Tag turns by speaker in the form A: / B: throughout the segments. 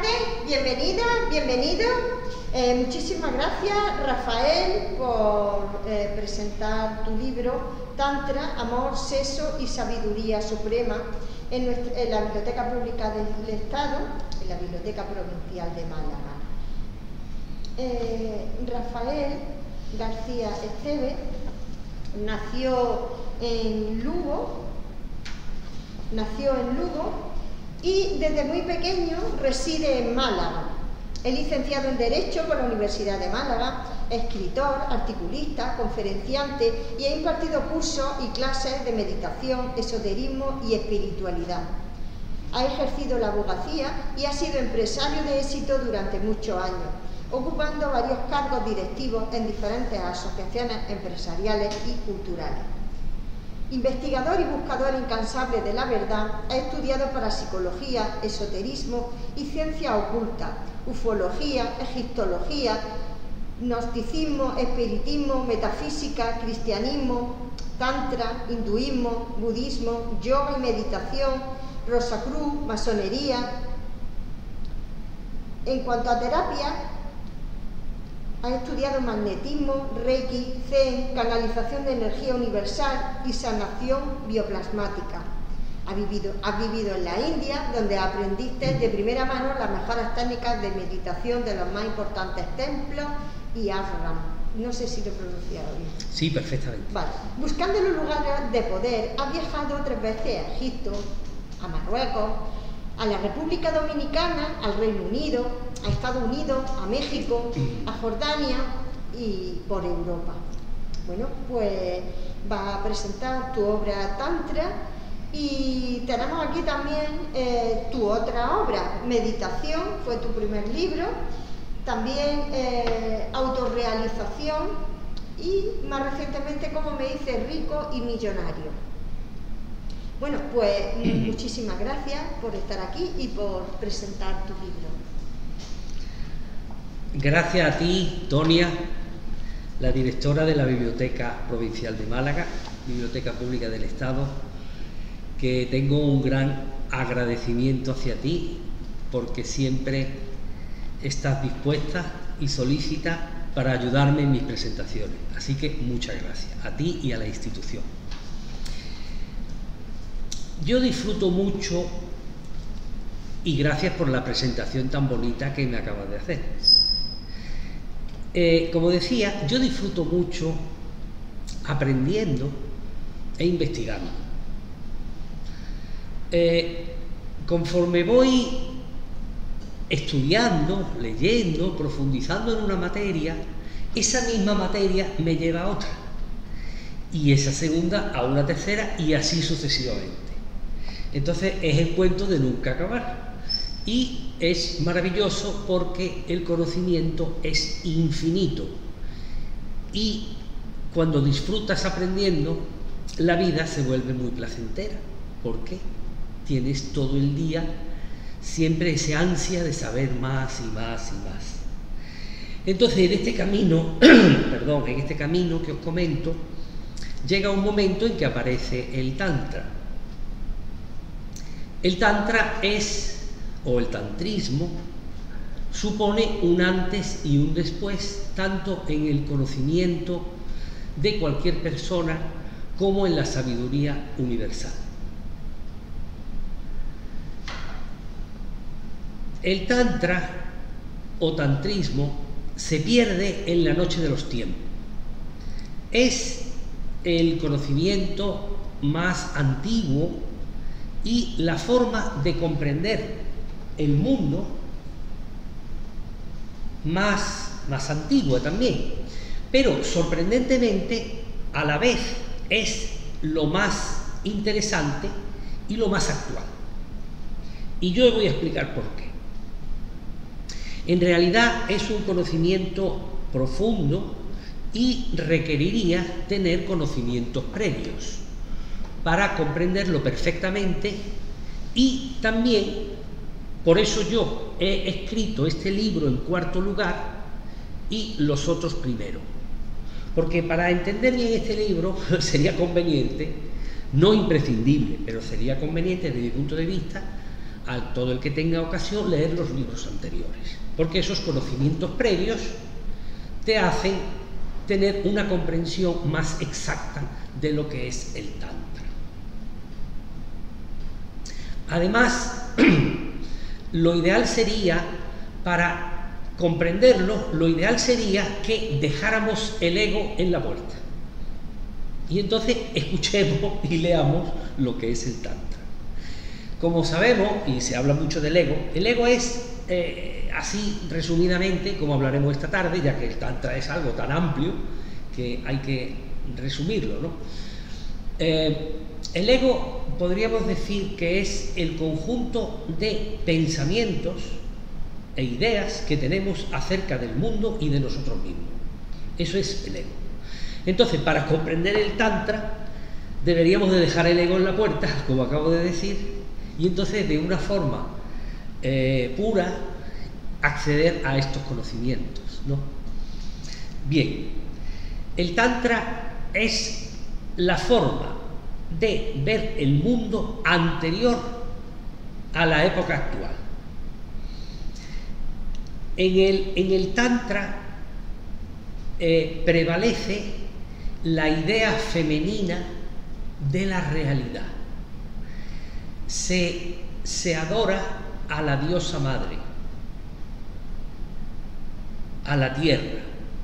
A: tardes, bienvenida, bienvenido. Muchísimas gracias, Rafael, por presentar tu libro Tantra, Amor, Sexo y Sabiduría Suprema en la Biblioteca Pública del Estado, en la Biblioteca Provincial de Málaga. Rafael García Esteve nació en Lugo y desde muy pequeño reside en Málaga. Es licenciado en Derecho por la Universidad de Málaga, escritor, articulista, conferenciante y ha impartido cursos y clases de meditación, esoterismo y espiritualidad. Ha ejercido la abogacía y ha sido empresario de éxito durante muchos años, ocupando varios cargos directivos en diferentes asociaciones empresariales y culturales. Investigador y buscador incansable de la verdad, ha estudiado parapsicología, esoterismo y ciencia oculta, ufología, egiptología, gnosticismo, espiritismo, metafísica, cristianismo, tantra, hinduismo, budismo, yoga y meditación, Rosacruz, masonería. En cuanto a terapia, ha estudiado magnetismo, reiki, zen, canalización de energía universal y sanación bioplasmática. Has vivido en la India, donde aprendiste de primera mano las mejores técnicas de meditación de los más importantes templos y ashram. No sé si lo he pronunciado bien.
B: Sí, perfectamente.
A: Vale. Buscando los lugares de poder, has viajado 3 veces a Egipto, a Marruecos, a la República Dominicana, al Reino Unido, a Estados Unidos, a México, a Jordania y por Europa. Bueno, pues va a presentar tu obra Tantra y tenemos aquí también tu otra obra, Meditación, fue tu primer libro, también Autorrealización y más recientemente, como me dice, Rico y Millonario. Bueno, pues muchísimas gracias por estar aquí y por presentar tu libro.
B: Gracias a ti, Tonia, la directora de la Biblioteca Provincial de Málaga, Biblioteca Pública del Estado, que tengo un gran agradecimiento hacia ti porque siempre estás dispuesta y solícita para ayudarme en mis presentaciones. Así que muchas gracias a ti y a la institución. Yo disfruto mucho, y gracias por la presentación tan bonita que me acabas de hacer. Como decía, yo disfruto mucho aprendiendo e investigando. Conforme voy estudiando, leyendo, profundizando en una materia, esa misma materia me lleva a otra, y esa segunda a una tercera, y así sucesivamente. Entonces es el cuento de nunca acabar y es maravilloso porque el conocimiento es infinito y cuando disfrutas aprendiendo la vida se vuelve muy placentera porque tienes todo el día siempre esa ansia de saber más y más y más. Entonces en este camino, en este camino que os comento, llega un momento en que aparece el Tantra. El Tantra o el tantrismo, supone un antes y un después, tanto en el conocimiento de cualquier persona como en la sabiduría universal. El Tantra o tantrismo se pierde en la noche de los tiempos. Es el conocimiento más antiguo y la forma de comprender el mundo más antigua también, pero sorprendentemente a la vez es lo más interesante y lo más actual. Y yo voy a explicar por qué. En realidad es un conocimiento profundo y requeriría tener conocimientos previos para comprenderlo perfectamente, y también por eso yo he escrito este libro en 4º lugar y los otros primero, porque para entender bien este libro sería conveniente, no imprescindible, pero sería conveniente desde mi punto de vista, a todo el que tenga ocasión leer los libros anteriores, porque esos conocimientos previos te hacen tener una comprensión más exacta de lo que es el Tantra. Además, lo ideal sería, para comprenderlo, lo ideal sería que dejáramos el ego en la puerta y entonces escuchemos y leamos lo que es el Tantra. Como sabemos, y se habla mucho del ego, el ego es, así resumidamente, como hablaremos esta tarde, ya que el Tantra es algo tan amplio que hay que resumirlo, ¿no? El ego podríamos decir que es el conjunto de pensamientos e ideas que tenemos acerca del mundo y de nosotros mismos. Eso es el ego. Entonces, para comprender el Tantra, deberíamos de dejar el ego en la puerta, como acabo de decir, y entonces de una forma pura acceder a estos conocimientos, ¿no? Bien, el Tantra es la forma de ver el mundo anterior a la época actual. En el Tantra prevalece la idea femenina de la realidad. Se adora a la diosa madre, a la tierra,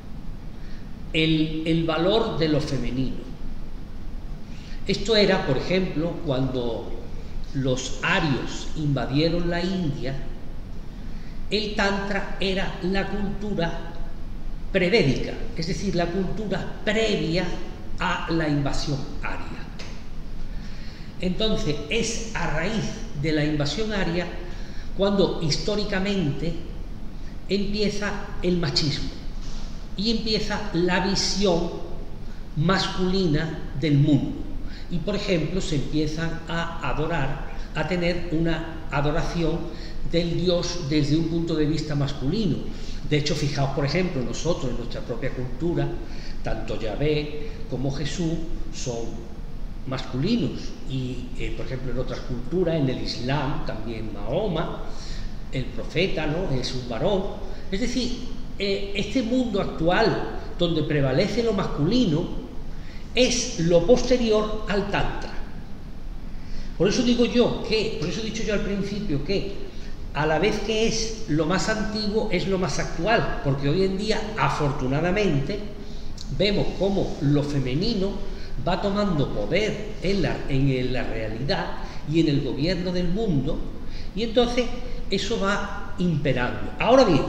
B: el valor de lo femenino. Esto era, por ejemplo, cuando los arios invadieron la India, el Tantra era la cultura prevédica, es decir, la cultura previa a la invasión aria. Entonces, es a raíz de la invasión aria cuando históricamente empieza el machismo y empieza la visión masculina del mundo. Y, por ejemplo, se empiezan a adorar, a tener una adoración del Dios desde un punto de vista masculino. De hecho, fijaos, por ejemplo, nosotros en nuestra propia cultura, tanto Yahvé como Jesús son masculinos y, por ejemplo, en otras culturas, en el Islam, también Mahoma, el profeta, ¿no?, es un varón. Es decir, este mundo actual donde prevalece lo masculino es lo posterior al Tantra. Por eso digo yo que, por eso he dicho yo al principio que a la vez que es lo más antiguo, es lo más actual, porque hoy en día, afortunadamente, vemos cómo lo femenino va tomando poder en la realidad y en el gobierno del mundo, y entonces eso va imperando. Ahora bien,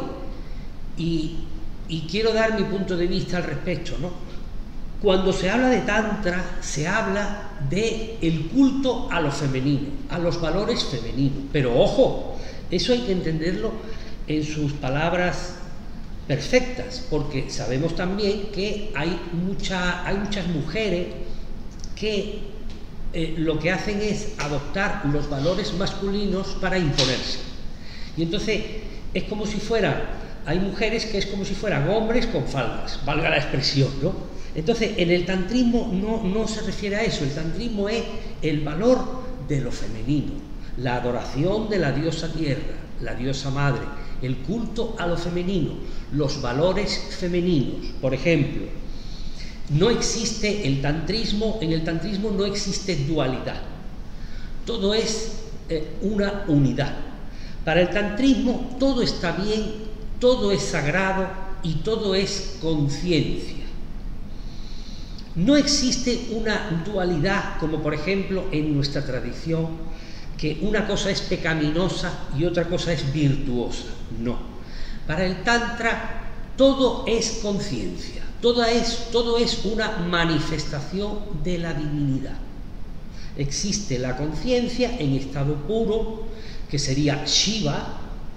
B: y quiero dar mi punto de vista al respecto, ¿no? Cuando se habla de Tantra, se habla de el culto a lo femenino, a los valores femeninos. Pero ojo, eso hay que entenderlo en sus palabras perfectas, porque sabemos también que hay muchas mujeres que lo que hacen es adoptar los valores masculinos para imponerse. Y entonces es como si hay mujeres que es como si fueran hombres con faldas, valga la expresión, ¿no? Entonces, en el tantrismo no se refiere a eso. El tantrismo es el valor de lo femenino, la adoración de la diosa tierra, la diosa madre, el culto a lo femenino, los valores femeninos. Por ejemplo, no existe en el tantrismo no existe dualidad, todo es una unidad. Para el tantrismo todo está bien, todo es sagrado y todo es conciencia. No existe una dualidad como, por ejemplo, en nuestra tradición, que una cosa es pecaminosa y otra cosa es virtuosa. No. Para el Tantra todo es conciencia, todo es una manifestación de la divinidad. Existe la conciencia en estado puro, que sería Shiva,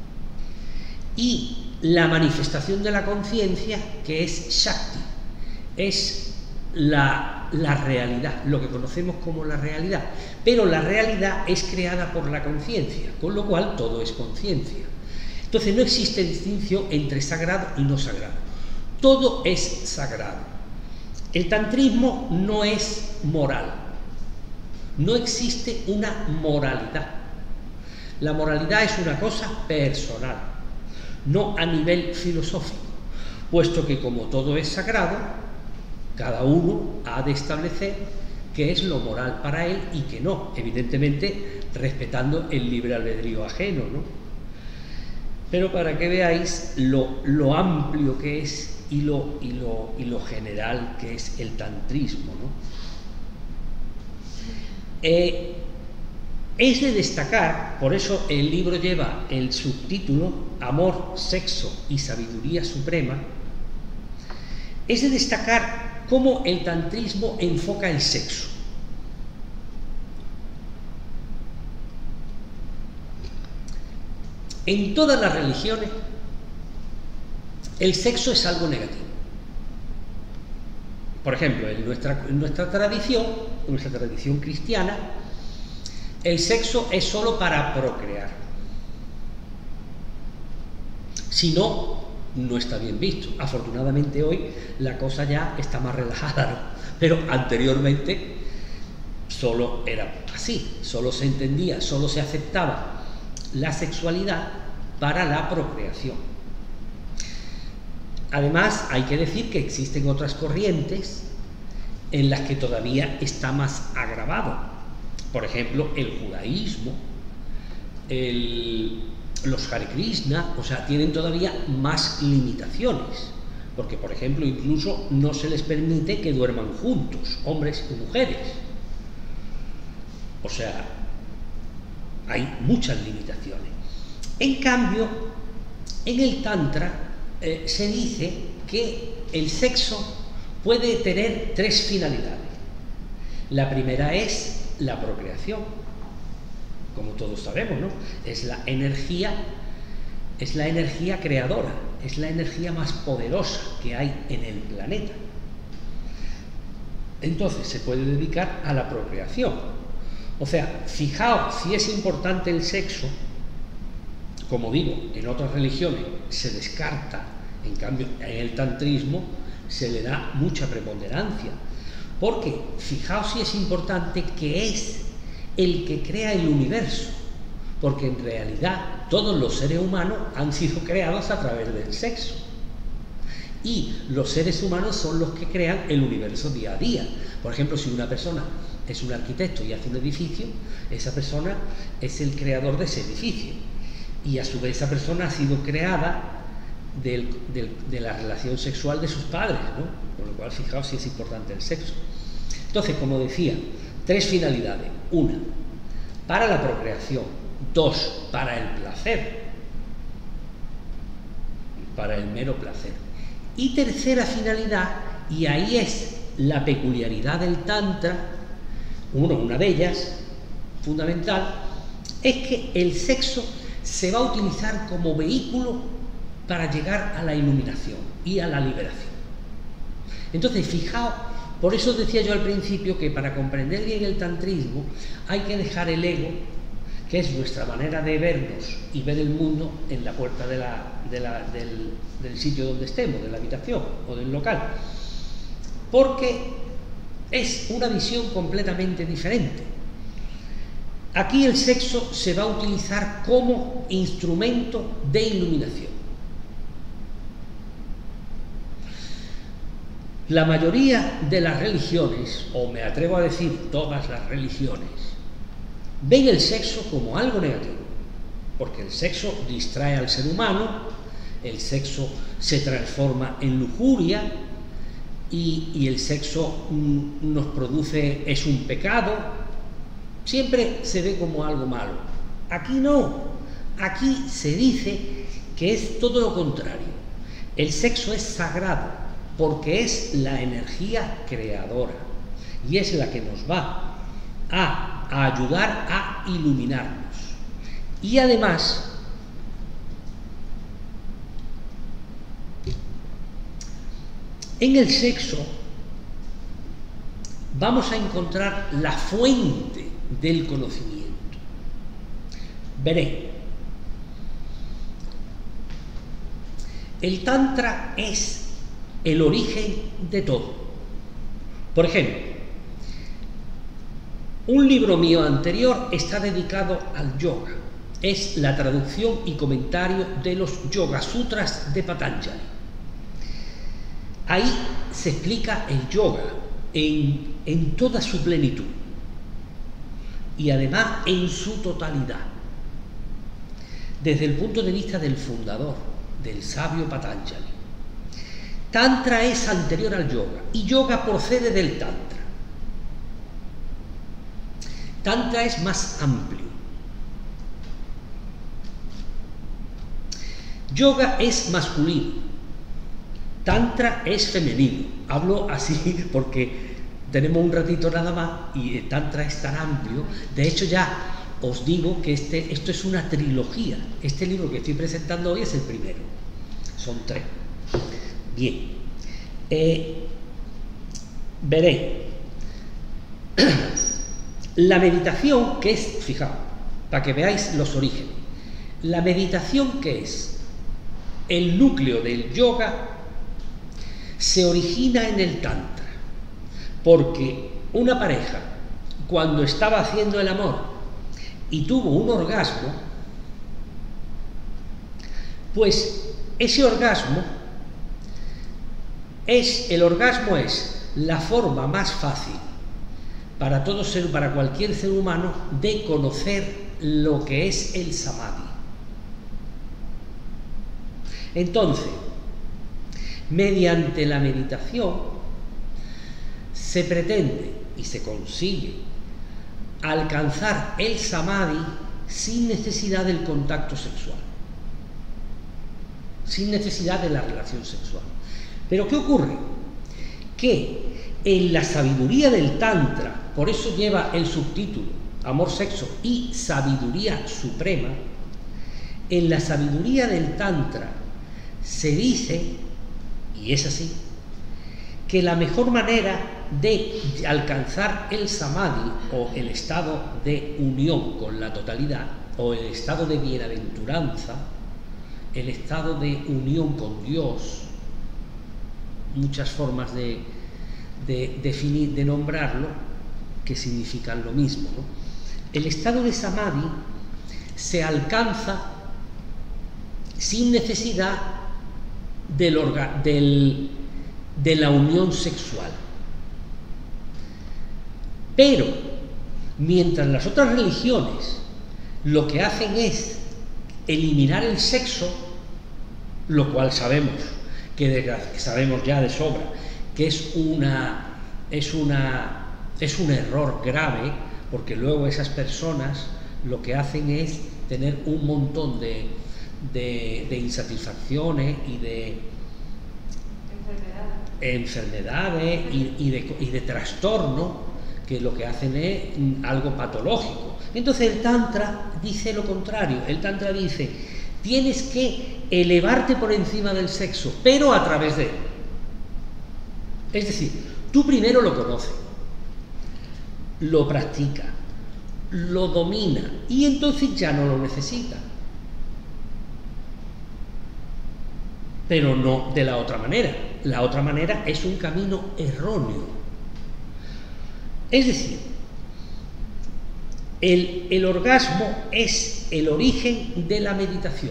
B: y la manifestación de la conciencia, que es Shakti, es la realidad, lo que conocemos como la realidad. Pero la realidad es creada por la conciencia, con lo cual todo es conciencia. Entonces no existe distinción entre sagrado y no sagrado. Todo es sagrado. El tantrismo no es moral. No existe una moralidad. La moralidad es una cosa personal, no a nivel filosófico, puesto que como todo es sagrado, cada uno ha de establecer qué es lo moral para él y qué no, evidentemente respetando el libre albedrío ajeno, ¿no? Pero para que veáis lo amplio que es y lo general que es el tantrismo, ¿no? Es de destacar, por eso el libro lleva el subtítulo Amor, Sexo y Sabiduría Suprema, es de destacar cómo el tantrismo enfoca el sexo. En todas las religiones, el sexo es algo negativo. Por ejemplo, en nuestra tradición cristiana, el sexo es solo para procrear. Si no, no está bien visto. Afortunadamente hoy la cosa ya está más relajada, ¿no? Pero anteriormente solo era así, solo se entendía, solo se aceptaba la sexualidad para la procreación. Además, hay que decir que existen otras corrientes en las que todavía está más agravado. Por ejemplo, el judaísmo, los Hare Krishna, o sea, tienen todavía más limitaciones, porque, por ejemplo, incluso no se les permite que duerman juntos, hombres y mujeres. O sea, hay muchas limitaciones. En cambio, en el Tantra se dice que el sexo puede tener tres finalidades. La primera es la procreación, como todos sabemos, ¿no? Es la energía creadora, es la energía más poderosa que hay en el planeta. Entonces se puede dedicar a la procreación. O sea, fijaos si es importante el sexo. Como digo, en otras religiones se descarta, en cambio en el tantrismo se le da mucha preponderancia, porque fijaos si es importante, que es el que crea el universo, porque en realidad todos los seres humanos han sido creados a través del sexo, y los seres humanos son los que crean el universo día a día. Por ejemplo, si una persona es un arquitecto y hace un edificio, esa persona es el creador de ese edificio, y a su vez esa persona ha sido creada de la relación sexual de sus padres, ¿no? Con lo cual, fijaos si es importante el sexo. Entonces, como decía, tres finalidades: una, para la procreación; dos, para el placer, para el mero placer; y tercera finalidad, y ahí es la peculiaridad del Tantra, una de ellas, fundamental, es que el sexo se va a utilizar como vehículo para llegar a la iluminación y a la liberación. Entonces, fijaos, por eso decía yo al principio que para comprender bien el tantrismo hay que dejar el ego, que es nuestra manera de vernos y ver el mundo, en la puerta del sitio donde estemos, de la habitación o del local, porque es una visión completamente diferente. Aquí el sexo se va a utilizar como instrumento de iluminación. La mayoría de las religiones, o me atrevo a decir todas las religiones, ven el sexo como algo negativo, porque el sexo distrae al ser humano, el sexo se transforma en lujuria y el sexo nos produce, es un pecado, siempre se ve como algo malo. Aquí no, aquí se dice que es todo lo contrario. El sexo es sagrado, porque es la energía creadora y es la que nos va a ayudar a iluminarnos. Y además, en el sexo vamos a encontrar la fuente del conocimiento. Veréis, el Tantra es el origen de todo. Por ejemplo, un libro mío anterior está dedicado al yoga. es la traducción y comentario de los Yoga Sutras de Patanjali. Ahí se explica el yoga en toda su plenitud y además en su totalidad, desde el punto de vista del fundador, del sabio Patanjali. Tantra es anterior al yoga y yoga procede del tantra. Tantra es más amplio. Yoga es masculino, tantra es femenino. Hablo así porque tenemos un ratito nada más y el tantra es tan amplio. De hecho, ya os digo que esto es una trilogía. Este libro que estoy presentando hoy es el primero. Son 3. Bien. Veréis. La meditación, que es, fijaos, para que veáis los orígenes. La meditación, que es el núcleo del yoga, se origina en el tantra, porque una pareja, cuando estaba haciendo el amor y tuvo un orgasmo, pues ese orgasmo es la forma más fácil para cualquier ser humano de conocer lo que es el samadhi. Entonces, mediante la meditación se pretende y se consigue alcanzar el samadhi sin necesidad del contacto sexual, sin necesidad de la relación sexual. Pero ¿qué ocurre? Que en la sabiduría del tantra, por eso lleva el subtítulo Amor, Sexo y Sabiduría Suprema, en la sabiduría del tantra se dice, y es así, que la mejor manera de alcanzar el samadhi, o el estado de unión con la totalidad, o el estado de bienaventuranza, el estado de unión con Dios, muchas formas de definir, de nombrarlo, que significan lo mismo, ¿no? El estado de samadhi se alcanza sin necesidad de la unión sexual. Pero mientras las otras religiones lo que hacen es eliminar el sexo, lo cual sabemos ya de sobra que es un error grave, porque luego esas personas lo que hacen es tener un montón de insatisfacciones y de enfermedades y de trastorno, que lo que hacen es algo patológico. Entonces el tantra dice lo contrario. El tantra dice: tienes que elevarte por encima del sexo, pero a través de él. Es decir, tú primero lo conoces, lo practicas, lo dominas y entonces ya no lo necesitas. Pero no de la otra manera. La otra manera es un camino erróneo. Es decir, el orgasmo es el origen de la meditación.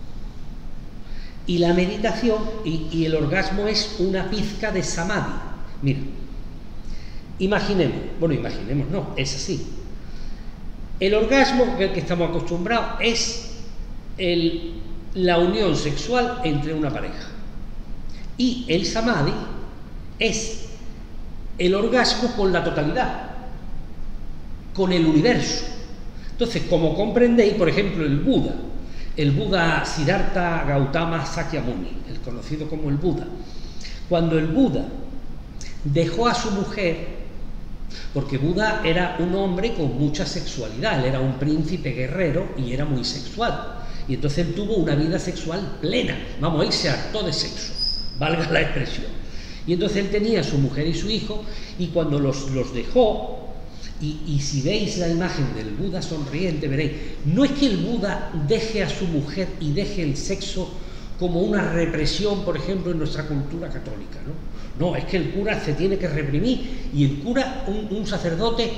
B: Y la meditación y el orgasmo es una pizca de samadhi. Mira, imaginemos no, es así. El orgasmo que estamos acostumbrados es la unión sexual entre una pareja. Y el samadhi es el orgasmo con la totalidad, con el universo. Entonces, como comprendéis, por ejemplo, el Buda Siddhartha Gautama Sakyamuni, el conocido como el Buda, cuando el Buda dejó a su mujer, porque Buda era un hombre con mucha sexualidad, él era un príncipe guerrero y era muy sexual, y entonces él tuvo una vida sexual plena, él se hartó de sexo, valga la expresión, y entonces él tenía a su mujer y su hijo, y cuando los dejó, y si veis la imagen del Buda sonriente, veréis, no es que el Buda deje a su mujer y deje el sexo como una represión, por ejemplo, en nuestra cultura católica, ¿no? No, es que el cura se tiene que reprimir, y el cura, un sacerdote,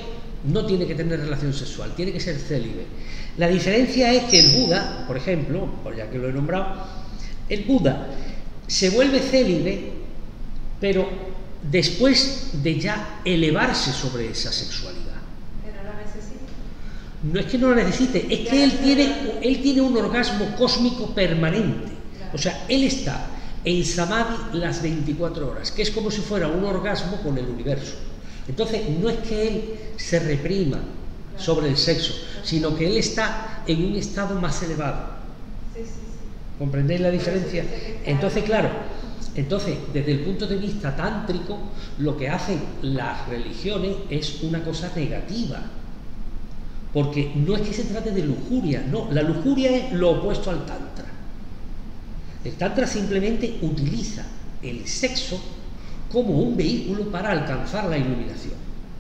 B: no tiene que tener relación sexual, tiene que ser célibe. La diferencia es que el Buda, por ejemplo, ya que lo he nombrado, el Buda se vuelve célibe, pero después de ya elevarse sobre esa sexualidad.
C: Pero lo necesita.
B: No es que no lo necesite, es que él tiene un orgasmo cósmico permanente. O sea, él está en Samadhi las 24 horas, que es como si fuera un orgasmo con el universo. Entonces, no es que él se reprima sobre el sexo, sino que él está en un estado más elevado. ¿Comprendéis la diferencia? Entonces, claro, desde el punto de vista tántrico, lo que hacen las religiones es una cosa negativa. Porque no es que se trate de lujuria, no, la lujuria es lo opuesto al tantra. El tantra simplemente utiliza el sexo como un vehículo para alcanzar la iluminación.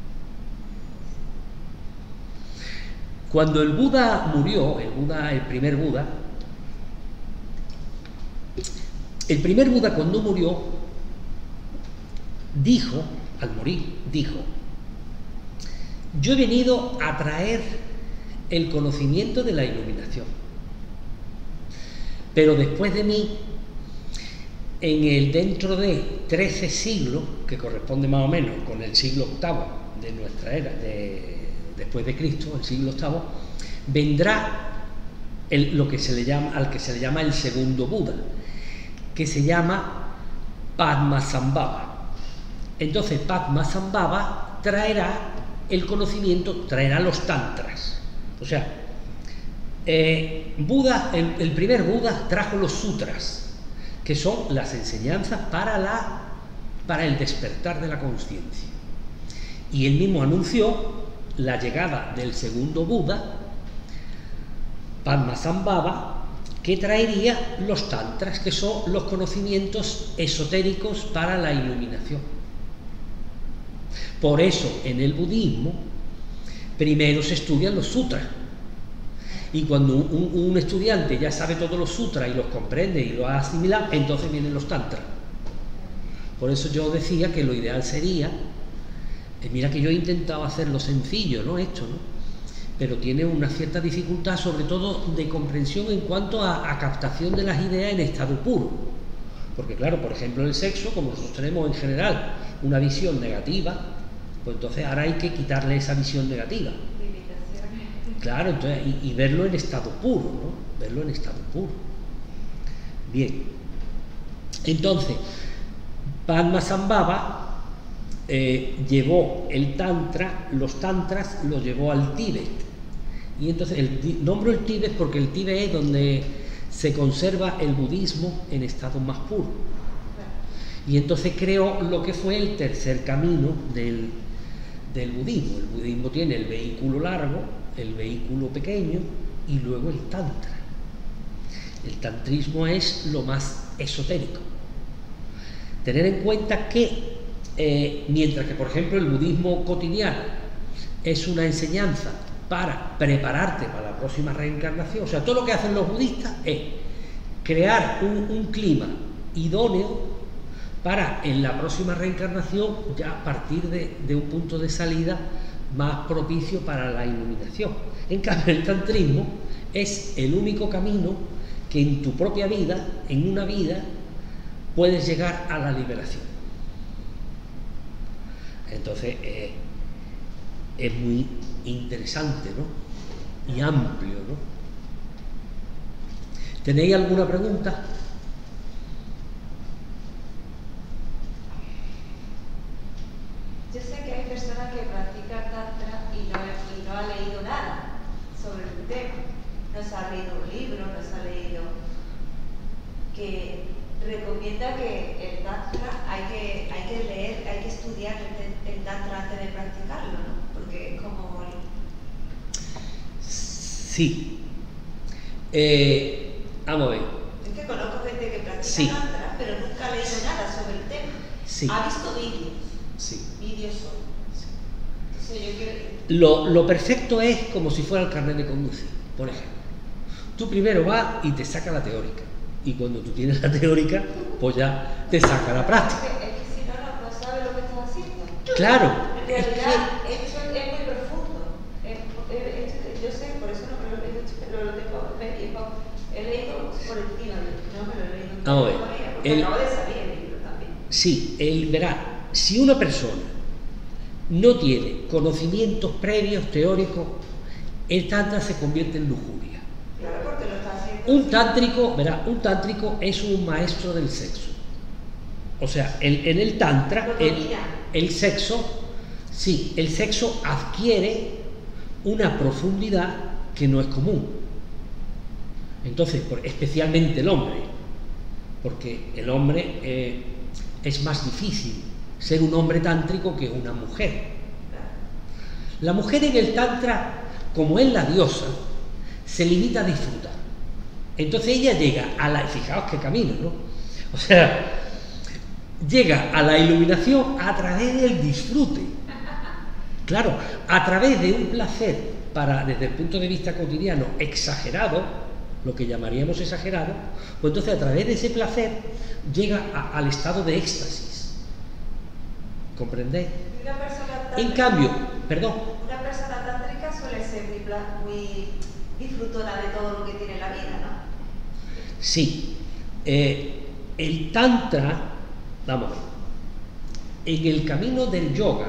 B: Cuando el Buda murió, el primer Buda cuando murió, al morir, dijo: yo he venido a traer el conocimiento de la iluminación, pero después de mí, dentro de 13 siglos, que corresponde más o menos con el siglo VIII de nuestra era, después de Cristo, el siglo VIII, vendrá al que se le llama el segundo Buda, que se llama Padmasambhava. Entonces Padmasambhava traerá el conocimiento, traerá los tantras. O sea, Buda, el primer Buda trajo los sutras, que son las enseñanzas para el despertar de la conciencia. Y él mismo anunció la llegada del segundo Buda, Padmasambhava, que traería los tantras, que son los conocimientos esotéricos para la iluminación. Por eso, en el budismo, primero se estudian los sutras. Y cuando un estudiante ya sabe todos los sutras y los comprende y los ha asimilado, entonces vienen los tantras. Por eso yo decía que lo ideal sería, mira que yo he intentado hacerlo sencillo, ¿no? Esto, ¿no? Pero tiene una cierta dificultad, sobre todo de comprensión en cuanto a captación de las ideas en estado puro. Porque claro, por ejemplo, el sexo, como nosotros tenemos en general una visión negativa, pues entonces ahora hay que quitarle esa visión negativa. Claro, entonces, y verlo en estado puro, ¿no? Verlo en estado puro. Bien. Entonces, Padmasambhava llevó el tantra, los tantras los llevó al Tíbet. Y entonces nombro el Tíbet porque el Tíbet es donde se conserva el budismo en estado más puro. Y entonces creó lo que fue el tercer camino del budismo. El budismo tiene el vehículo largo, el vehículo pequeño y luego el tantra. El tantrismo es lo más esotérico. Tener en cuenta que mientras que, por ejemplo, el budismo cotidiano es una enseñanza para prepararte para la próxima reencarnación, o sea, todo lo que hacen los budistas es crear un clima idóneo para en la próxima reencarnación ya partir de un punto de salida más propicio para la iluminación. En cambio, el tantrismo es el único camino que en tu propia vida, en una vida, puedes llegar a la liberación. Entonces es muy interesante, ¿no? Y amplio, ¿no? ¿Tenéis alguna pregunta?
C: Yo sé que hay personas que practican tantra y no ha leído nada sobre el tema. No se ha leído un libro, no se ha leído, que recomienda que el tantra hay que leer, hay que estudiar el tantra antes de practicarlo, ¿no? Porque es como...
B: Sí. Vamos a ver.
C: Es que conozco gente que practica
B: Sí.
C: tantra, pero nunca ha leído nada sobre el tema.
B: Sí.
C: Ha visto vídeos.
B: Sí.
C: Vídeos solo. Entonces yo quiero...
B: Lo perfecto es como si fuera el carnet de conducir, por ejemplo. Tú primero vas y te saca la teórica. Y cuando tú tienes la teórica, pues ya te saca la práctica.
C: Es que si no sabes lo que estás haciendo.
B: Claro.
C: En realidad, esto es muy profundo.
B: Vamos a ver.
C: Porque acabo de salir el libro también.
B: Sí, verá, si una persona no tiene conocimientos previos teóricos, el tantra se convierte en lujuria.
C: Claro, porque lo está haciendo.
B: Un tántrico es un maestro del sexo. O sea, en el tantra, el sexo, sí, el sexo adquiere una profundidad que no es común. Entonces, especialmente el hombre, porque el hombre es más difícil ser un hombre tántrico que una mujer. La mujer en el tantra, como es la diosa, se limita a disfrutar. Entonces ella llega a la... Fijaos qué camino, ¿no? O sea, llega a la iluminación a través del disfrute. Claro, a través de un placer desde el punto de vista cotidiano exagerado, lo que llamaríamos exagerado, pues entonces a través de ese placer llega al estado de éxtasis. ¿Comprendéis? En cambio, perdón.
C: Una persona tántrica suele ser muy disfrutora de todo lo que tiene la vida, ¿no?
B: Sí. El tantra, vamos a ver, en el camino del yoga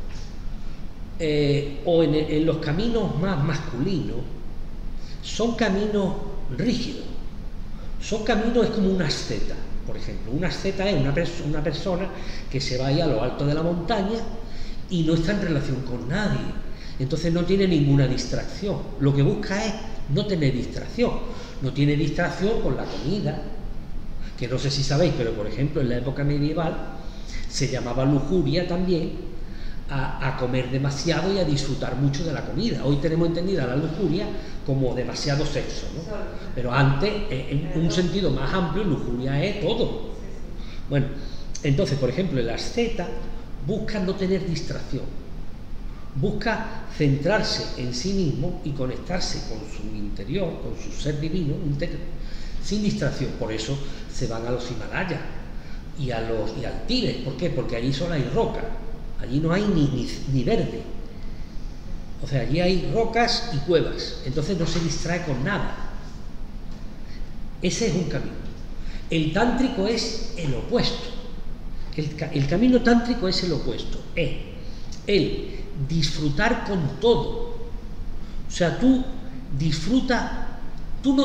B: o en los caminos más masculinos, son caminos rígidos, son caminos, es como una asceta, por ejemplo. Una asceta es una persona que se va ahí a lo alto de la montaña y no está en relación con nadie, entonces no tiene ninguna distracción. Lo que busca es no tener distracción, no tiene distracción con la comida, que no sé si sabéis, pero por ejemplo en la época medieval se llamaba lujuria también a comer demasiado y a disfrutar mucho de la comida. Hoy tenemos entendida la lujuria como demasiado sexo, ¿no? Pero antes, en un sentido más amplio, lujuria es todo. Bueno, entonces, por ejemplo, el asceta busca no tener distracción, busca centrarse en sí mismo y conectarse con su interior, con su ser divino, sin distracción. Por eso se van a los Himalayas y al Tíbet. ¿Por qué? Porque allí solo hay roca, allí no hay ni verde. O sea, allí hay rocas y cuevas, entonces no se distrae con nada. Ese es un camino. El tántrico es el opuesto. El camino tántrico es el opuesto. Es el disfrutar con todo. O sea, tú disfruta, tú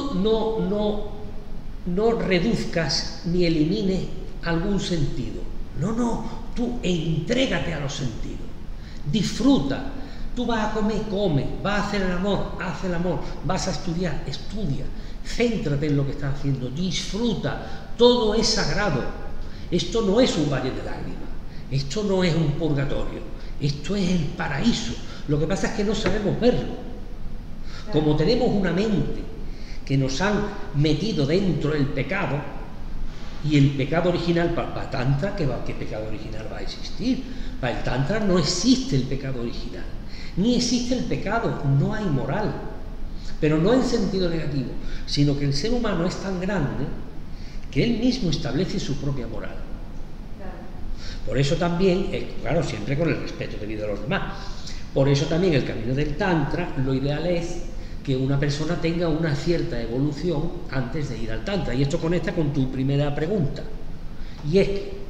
B: no reduzcas ni elimines algún sentido. No, tú entrégate a los sentidos. Disfruta. Tú vas a comer, come, vas a hacer el amor, haz el amor, vas a estudiar, estudia, céntrate en lo que estás haciendo, disfruta, todo es sagrado. Esto no es un valle de lágrimas, esto no es un purgatorio, esto es el paraíso. Lo que pasa es que no sabemos verlo. Como tenemos una mente que nos han metido dentro del pecado, y el pecado original para Tantra, ¿qué pecado original va a existir? Para el Tantra no existe el pecado original. Ni existe el pecado, no hay moral, pero no en sentido negativo, sino que el ser humano es tan grande que él mismo establece su propia moral. Por eso también, claro, siempre con el respeto debido a los demás, por eso también el camino del Tantra, lo ideal es que una persona tenga una cierta evolución antes de ir al Tantra. Y esto conecta con tu primera pregunta, y es que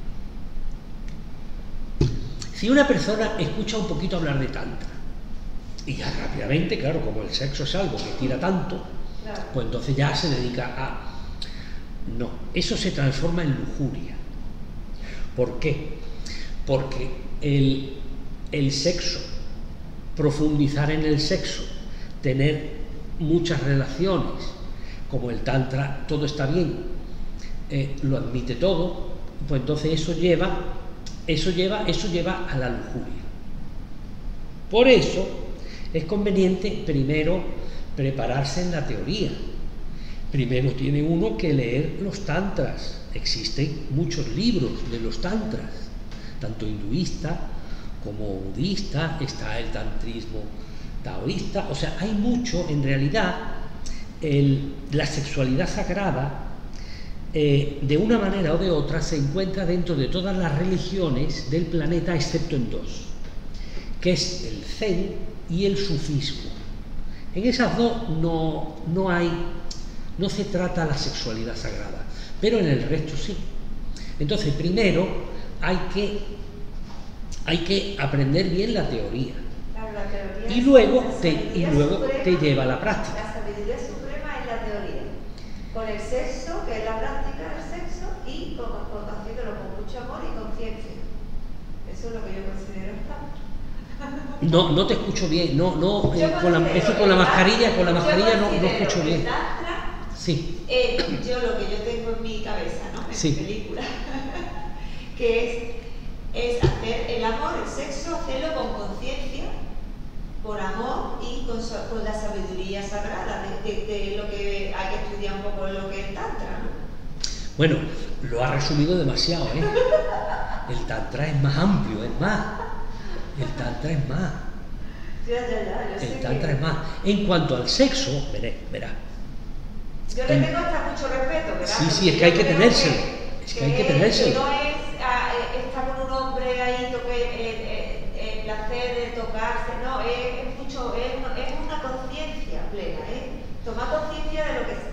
B: si una persona escucha un poquito hablar de Tantra y ya rápidamente, claro, como el sexo es algo que tira tanto, pues entonces ya se dedica a... No, eso se transforma en lujuria. ¿Por qué? Porque el sexo, profundizar en el sexo, tener muchas relaciones, como el Tantra, todo está bien, lo admite todo, pues entonces eso lleva a la lujuria. Por eso es conveniente primero prepararse en la teoría. Primero tiene uno que leer los tantras. Existen muchos libros de los tantras, tanto hinduista como budista, está el tantrismo taoísta. O sea, hay mucho, en realidad, la sexualidad sagrada, de una manera o de otra, se encuentra dentro de todas las religiones del planeta, excepto en dos, que es el zen y el sufismo. En esas dos no se trata la sexualidad sagrada, pero en el resto sí. Entonces, primero hay que aprender bien la teoría.
C: Claro, la teoría
B: Y luego
C: suprema,
B: te lleva a la práctica.
C: La sabiduría suprema es la teoría. Con el sexo, que es la práctica del sexo, y haciéndolo con mucho amor y conciencia. Eso es lo que yo considero el tantra.
B: No te escucho bien, con la mascarilla no escucho bien.
C: El tantra,
B: Sí.
C: yo lo que yo tengo en mi cabeza, ¿no? En
B: Sí.
C: mi película, que es hacer el amor, el sexo, hacerlo con conciencia, por amor y con la sabiduría sagrada de lo que hay que estudiar un poco lo que es el tantra, ¿no?
B: Bueno, lo ha resumido demasiado, ¿eh? El tantra es más amplio, es más. El tantra es más.
C: Ya, yo sé
B: El tantra
C: que...
B: es más. En cuanto al sexo, verá.
C: Yo le tengo hasta mucho respeto, ¿verdad?
B: Sí, es que hay que tenérselo. Es que hay que tenérselo.
C: Que no es estar con un hombre ahí, el placer de tocarse, no, es una conciencia plena, tomar conciencia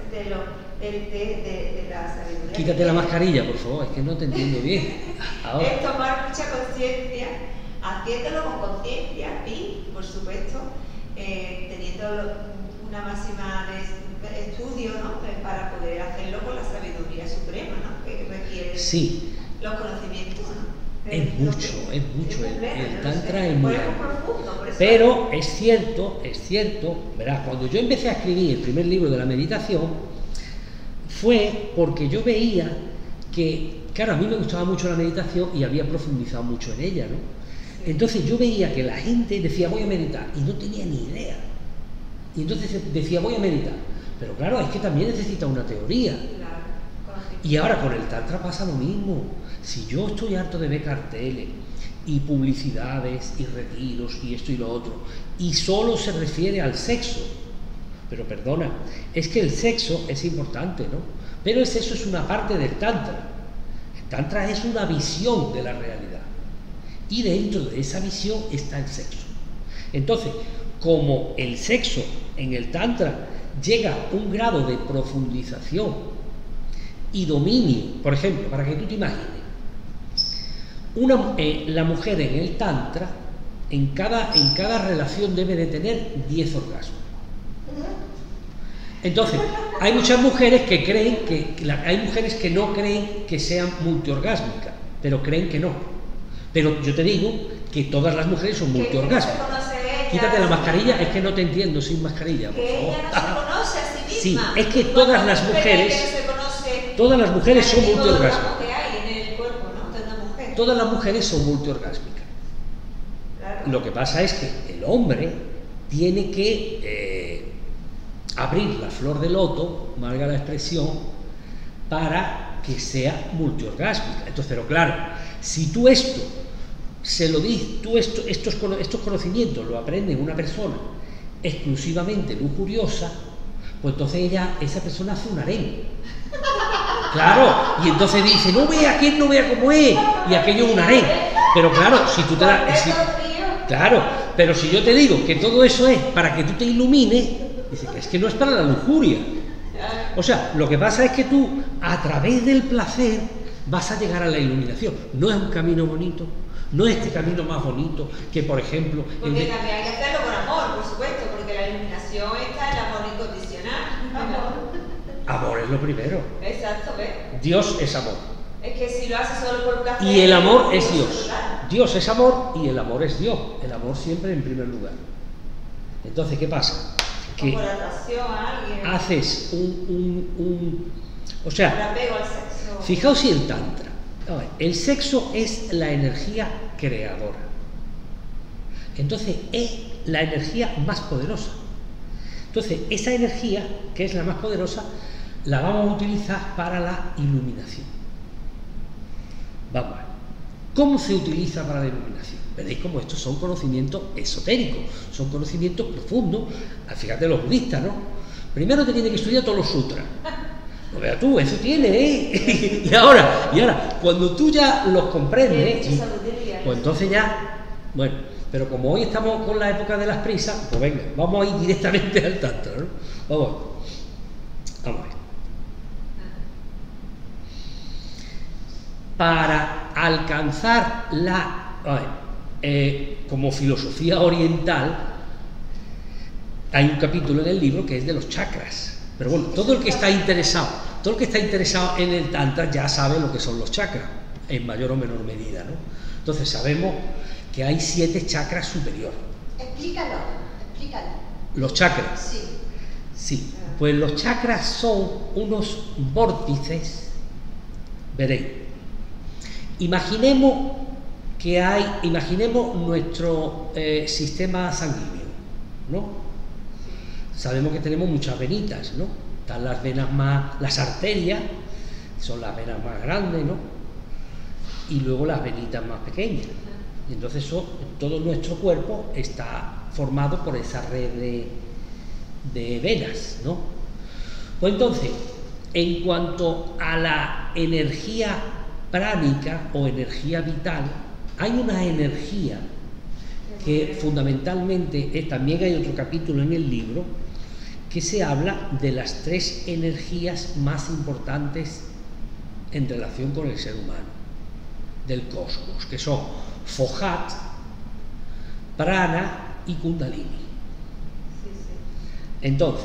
C: de la sabiduría.
B: Quítate la mascarilla, por favor, es que no te entiendo bien. Ahora.
C: Es tomar mucha conciencia, haciéndolo con conciencia y, por supuesto, teniendo una máxima de estudio, ¿no? Para poder hacerlo con la sabiduría suprema, ¿no? Que requiere los conocimientos, ¿no?
B: Es mucho. El tantra es muy
C: profundo.
B: Pero es cierto, verás, cuando yo empecé a escribir el primer libro de la meditación, fue porque yo veía que, claro, a mí me gustaba mucho la meditación y había profundizado mucho en ella, ¿no? Entonces yo veía que la gente decía voy a meditar y no tenía ni idea. Y entonces decía voy a meditar. Pero claro, es que también necesita una teoría. Y ahora con el tantra pasa lo mismo. Si yo estoy harto de ver carteles y publicidades y retiros y esto y lo otro, y solo se refiere al sexo, pero perdona, es que el sexo es importante, ¿no? Pero el sexo es una parte del tantra. El tantra es una visión de la realidad. Y dentro de esa visión está el sexo. Entonces, como el sexo en el tantra llega a un grado de profundización y dominio, por ejemplo, para que tú te imagines, la mujer en el tantra, en cada relación debe de tener 10 orgasmos. Entonces, hay muchas mujeres que creen hay mujeres que no creen que sean multiorgásmicas, pero creen que no. Pero yo te digo que todas las mujeres son multiorgásmicas. Quítate la mascarilla, es que no te entiendo sin mascarilla, por favor.
C: Ella no se conoce a sí misma.
B: Sí, es que todas las mujeres son multiorgásmicas. Todas las mujeres son multiorgásmicas. Claro. Lo que pasa es que el hombre tiene que abrir la flor de loto, valga la expresión, para que sea multiorgásmica. Entonces, pero claro, si tú esto se lo dices, estos conocimientos lo aprende una persona exclusivamente lujuriosa, pues entonces esa persona hace un harén. Claro, y entonces dice, no vea quién no vea cómo es, y aquello es un harén. Pero claro, si tú te claro, pero si yo te digo que todo eso es para que tú te ilumines, dice que es que no es para la lujuria. O sea, lo que pasa es que tú, a través del placer, vas a llegar a la iluminación. No es un camino bonito. No es este camino más bonito que, por ejemplo...
C: Porque también hay que hacerlo con amor, por supuesto, porque la iluminación está en el amor incondicional.
B: Amor es lo primero.
C: Exacto, ¿ves?
B: Dios es amor.
C: Es que si lo haces solo por placer...
B: Y el amor es Dios. Dios es amor y el amor es Dios. El amor siempre en primer lugar. Entonces, ¿qué pasa? Que
C: por atracción a alguien.
B: Haces o sea,
C: por apego al sexo.
B: Fijaos si el tantra. El sexo es la energía creadora. Entonces es la energía más poderosa. Entonces esa energía, que es la más poderosa, la vamos a utilizar para la iluminación. Vamos a ver. ¿Cómo se utiliza para la iluminación? Veréis cómo estos son conocimientos esotéricos, son conocimientos profundos. Fíjate los budistas, ¿no? Primero te tiene que estudiar todos los sutras. No veas tú, eso tiene, ¿eh? y ahora, cuando tú ya los comprendes, pues entonces ya, bueno, pero como hoy estamos con la época de las prisas, pues venga, vamos a ir directamente al tantra, ¿no? Vamos a ver. para alcanzar como filosofía oriental, hay un capítulo en el libro que es de los chakras. Pero bueno, todo el que está interesado en el Tantra ya sabe lo que son los chakras, en mayor o menor medida, ¿no? Entonces sabemos que hay 7 chakras superiores.
A: Explícalo.
B: Los chakras.
A: Sí.
B: Sí, pues los chakras son unos vórtices. Veréis. Imaginemos nuestro sistema sanguíneo, ¿no? Sabemos que tenemos muchas venitas, ¿no? Están las venas las arterias, son las venas más grandes, ¿no? Y luego las venitas más pequeñas. Y entonces todo nuestro cuerpo está formado por esa red de venas, ¿no? Pues entonces, en cuanto a la energía pránica o energía vital, hay una energía que fundamentalmente, también hay otro capítulo en el libro, que se habla de las 3 energías más importantes en relación con el ser humano, del cosmos, que son Fohat, Prana y Kundalini. Entonces,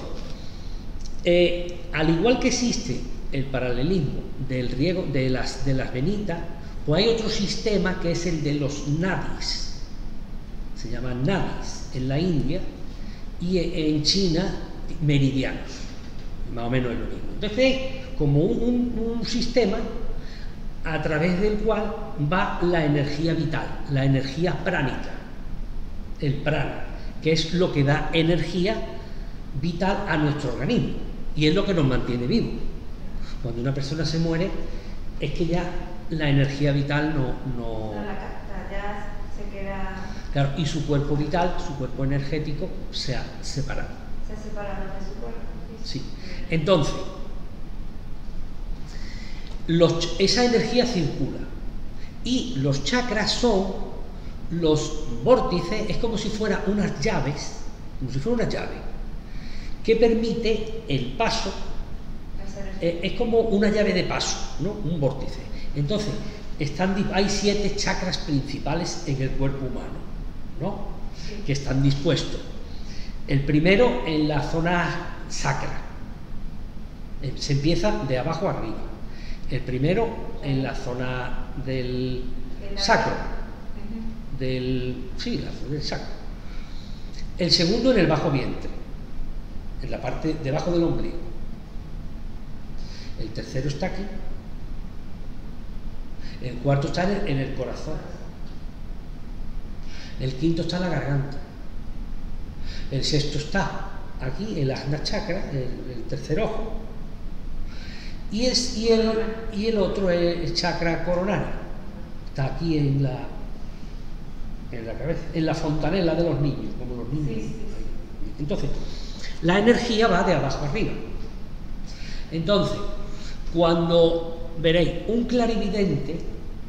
B: al igual que existe el paralelismo del riego de las venitas, pues hay otro sistema que es el de los nadis. Se llaman nadis en la India y en China meridianos, más o menos es lo mismo. Entonces es como un sistema a través del cual va la energía vital, la energía pránica, el prana, que es lo que da energía vital a nuestro organismo y es lo que nos mantiene vivos. Cuando una persona se muere es que ya la energía vital no
C: la capta, ya se queda...
B: Claro, y su cuerpo vital, su cuerpo energético se ha separado.
C: Se ha separado de su cuerpo.
B: Sí. Entonces, esa energía circula y los chakras son los vórtices, es como si fueran unas llaves, que permite el paso, es como una llave de paso, ¿no? Un vórtice. Entonces, hay 7 chakras principales en el cuerpo humano, ¿no? Sí. Que están dispuestos. El primero en la zona sacra, se empieza de abajo arriba. El primero en la zona del sacro, la zona del sacro. El segundo en el bajo vientre, en la parte debajo del ombligo. El tercero está aquí. El cuarto está en el corazón. El quinto está en la garganta. El sexto está aquí, en la Ajna Chakra, el tercer ojo. Y el otro es el chakra coronario. Está aquí en la cabeza, en la fontanela de los niños, como los niños. Sí. Entonces, la energía va de abajo arriba. Entonces, cuando veréis un clarividente,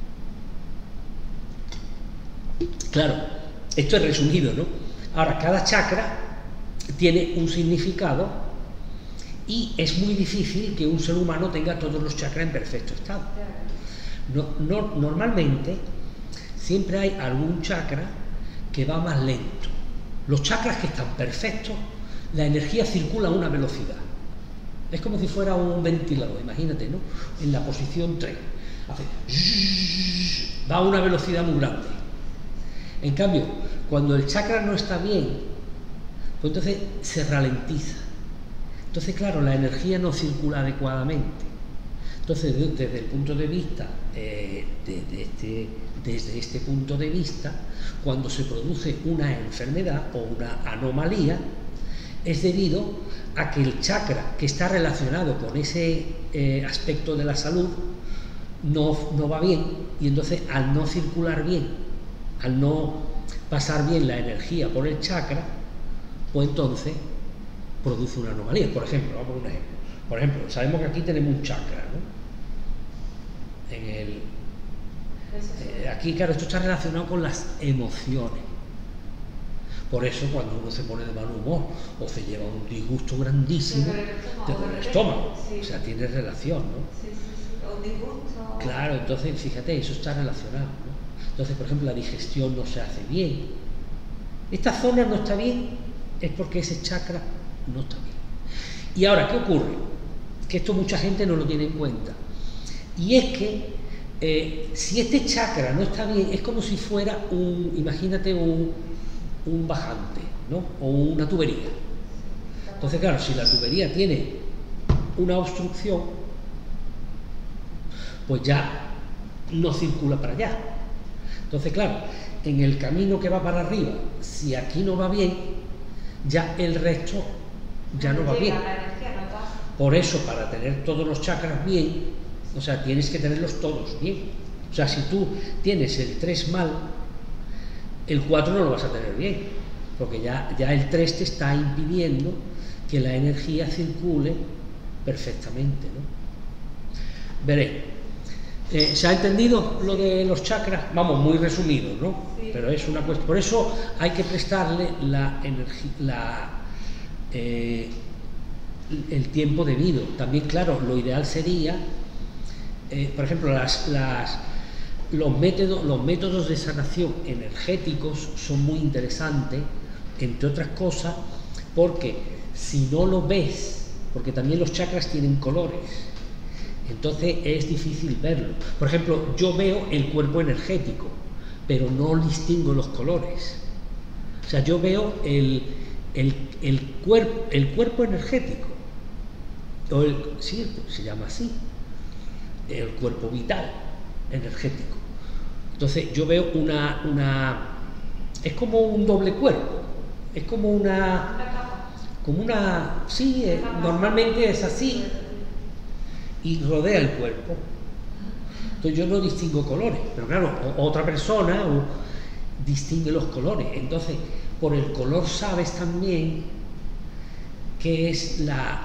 B: claro, esto es resumido, ¿no? Ahora, cada chakra tiene un significado y es muy difícil que un ser humano tenga todos los chakras en perfecto estado. Normalmente, siempre hay algún chakra que va más lento. Los chakras que están perfectos, la energía circula a una velocidad. Es como si fuera un ventilador, imagínate, ¿no? En la posición 3. Va a una velocidad muy grande. En cambio, cuando el chakra no está bien, pues entonces se ralentiza. Entonces, claro, la energía no circula adecuadamente. Entonces, desde el punto de vista, desde este punto de vista, cuando se produce una enfermedad o una anomalía, es debido a que el chakra que está relacionado con ese aspecto de la salud no va bien, y entonces al no circular bien, al no pasar bien la energía por el chakra, pues entonces produce una anomalía. Por ejemplo, vamos a poner un ejemplo. Por ejemplo, sabemos que aquí tenemos un chakra, ¿no? Aquí, claro, esto está relacionado con las emociones. Por eso, cuando uno se pone de mal humor o se lleva un disgusto grandísimo, te duele el estómago. Sí. O sea, tiene relación, ¿no?
C: Sí. O un disgusto.
B: Claro, entonces fíjate, eso está relacionado, ¿no? Entonces, por ejemplo, la digestión no se hace bien. Esta zona no está bien, es porque ese chakra no está bien. Y ahora, ¿qué ocurre? Que esto mucha gente no lo tiene en cuenta. Y es que si este chakra no está bien, es como si fuera imagínate un bajante, ¿no? O una tubería. Entonces, claro, si la tubería tiene una obstrucción, pues ya no circula para allá. Entonces, claro, en el camino que va para arriba, si aquí no va bien, ya el resto ya no va bien. Por eso, para tener todos los chakras bien, o sea, tienes que tenerlos todos bien. O sea, si tú tienes el 3 mal, el 4 no lo vas a tener bien, porque ya el 3 te está impidiendo que la energía circule perfectamente, ¿no? Veréis. ¿Se ha entendido lo de los chakras? Vamos, muy resumido, ¿no?
C: Sí.
B: Pero es una cuestión. Por eso hay que prestarle el tiempo debido. También, claro, lo ideal sería, por ejemplo, los métodos de sanación energéticos son muy interesantes, entre otras cosas, porque si no lo ves, porque también los chakras tienen colores, entonces es difícil verlo. Por ejemplo, yo veo el cuerpo energético, pero no distingo los colores. O sea, yo veo el cuerpo energético, sí, se llama así, el cuerpo vital energético. Entonces yo veo es como un doble cuerpo, es como sí, normalmente es así, y rodea el cuerpo. Entonces yo no distingo colores, pero claro, otra persona distingue los colores. Entonces, por el color sabes también qué es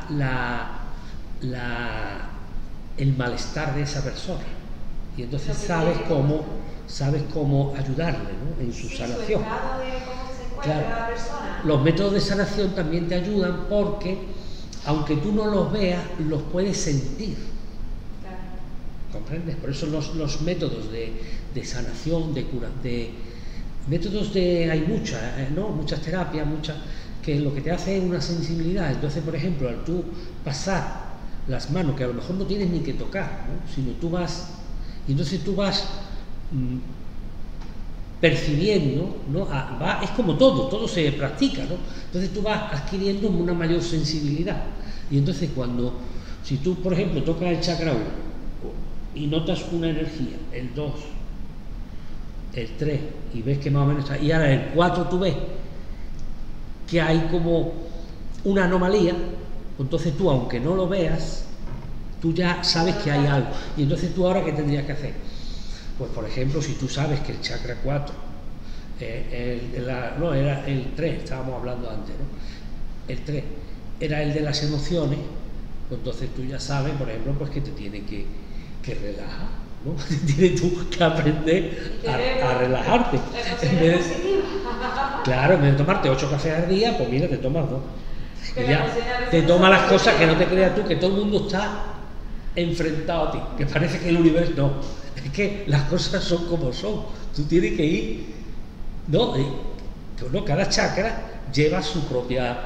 B: el malestar de esa persona. Y entonces sabes cómo ayudarle, ¿no? En su sanación.
C: Su estado de cómo se encuentra la persona.
B: Los métodos de sanación también te ayudan porque, aunque tú no los veas, los puedes sentir.
C: Claro.
B: ¿Comprendes? Por eso los métodos de sanación, métodos hay muchas, ¿no? Muchas terapias, que lo que te hace es una sensibilidad. Entonces, por ejemplo, al tú pasar las manos, que a lo mejor no tienes ni que tocar, ¿no? Sino tú vas, y entonces tú vas percibiendo, ¿no? Es como todo se practica, ¿no? Entonces tú vas adquiriendo una mayor sensibilidad. Y entonces si tú, por ejemplo, tocas el chakra 1 y notas una energía, el 2, el 3, y ves que más o menos está, y ahora el 4 tú ves que hay como una anomalía, entonces tú, aunque no lo veas, tú ya sabes que hay algo. Y entonces tú ahora, ¿qué tendrías que hacer? Pues, por ejemplo, si tú sabes que el chakra 4, era el 3, estábamos hablando antes, ¿no? El 3 era el de las emociones, pues entonces tú ya sabes, por ejemplo, pues que te tiene que relajar, ¿no? Tienes tú que aprender a relajarte. Claro, en vez de tomarte 8 cafés al día, pues mira, te tomas 2. Y ya te tomas las cosas que no te creas tú, que todo el mundo está enfrentado a ti, que parece que el universo no, es que las cosas son como son, tú tienes que ir, ¿no? Cada chakra lleva su propia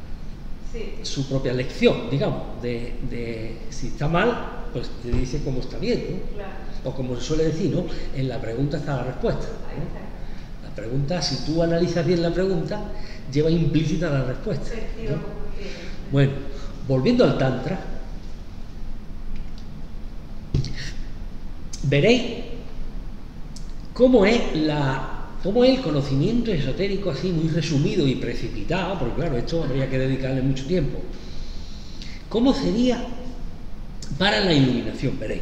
B: lección, digamos, de si está mal, pues te dice cómo está bien, ¿no? Claro. O como se suele decir, ¿no? En la pregunta está la respuesta, ¿no? La pregunta, si tú analizas bien la pregunta, lleva implícita la respuesta, ¿no? Bueno, volviendo al Tantra, veréis cómo es el conocimiento esotérico, así muy resumido y precipitado, porque claro, esto habría que dedicarle mucho tiempo. ¿Cómo sería para la iluminación? Veréis.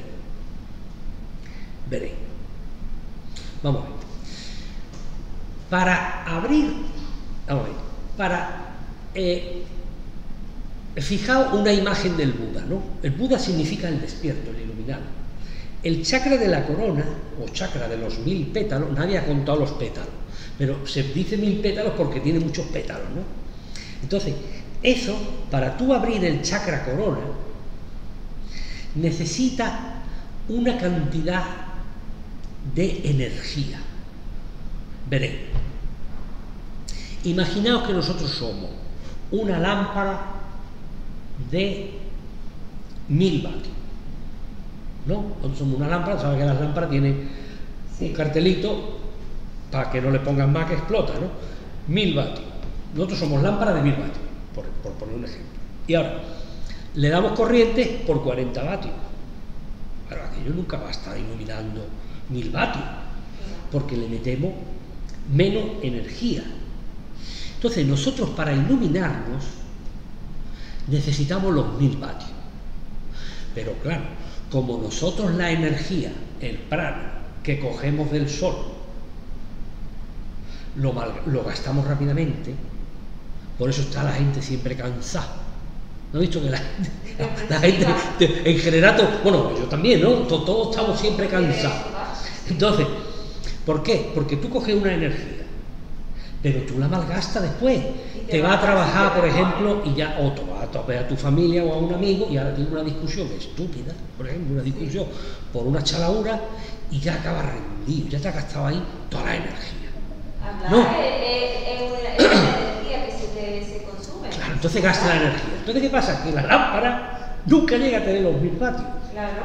B: Vamos a ver. Fijaos una imagen del Buda, ¿no? El Buda significa el despierto, el iluminado. El chakra de la corona, o chakra de los 1000 pétalos, nadie ha contado los pétalos, pero se dice 1000 pétalos porque tiene muchos pétalos, ¿no? Entonces, eso, para tú abrir el chakra corona, necesita una cantidad de energía. Veréis. Imaginaos que nosotros somos una lámpara de 1000 vatios, ¿no? Nosotros somos una lámpara, sabes que las lámparas tienen un cartelito para que no le pongan más que explota, ¿no? 1000 vatios. Nosotros somos lámparas de 1000 vatios, por poner un ejemplo. Y ahora, le damos corriente por 40 vatios. Pero aquello nunca va a estar iluminando 1000 vatios, porque le metemos menos energía. Entonces, nosotros para iluminarnos necesitamos los 1000 vatios. Pero claro, como nosotros la energía, el prana que cogemos del sol, lo gastamos rápidamente, por eso está la gente siempre cansada. ¿No he visto que la gente en general, bueno, yo también, ¿no? Todos estamos siempre cansados. Entonces, ¿por qué? Porque tú coges una energía, pero tú la malgastas después. Te vas a trabajar, por ejemplo, y ya, o te vas a ver a tu familia o a un amigo y ahora tienes una discusión estúpida, por ejemplo, una discusión por una chalaura y ya acabas rendido, ya te has gastado ahí toda la energía.
C: ¿No? Es una energía que se consume.
B: Claro, entonces gasta la energía. Entonces, ¿qué pasa? Que la lámpara nunca llega a tener los 1000 vatios.
C: Claro.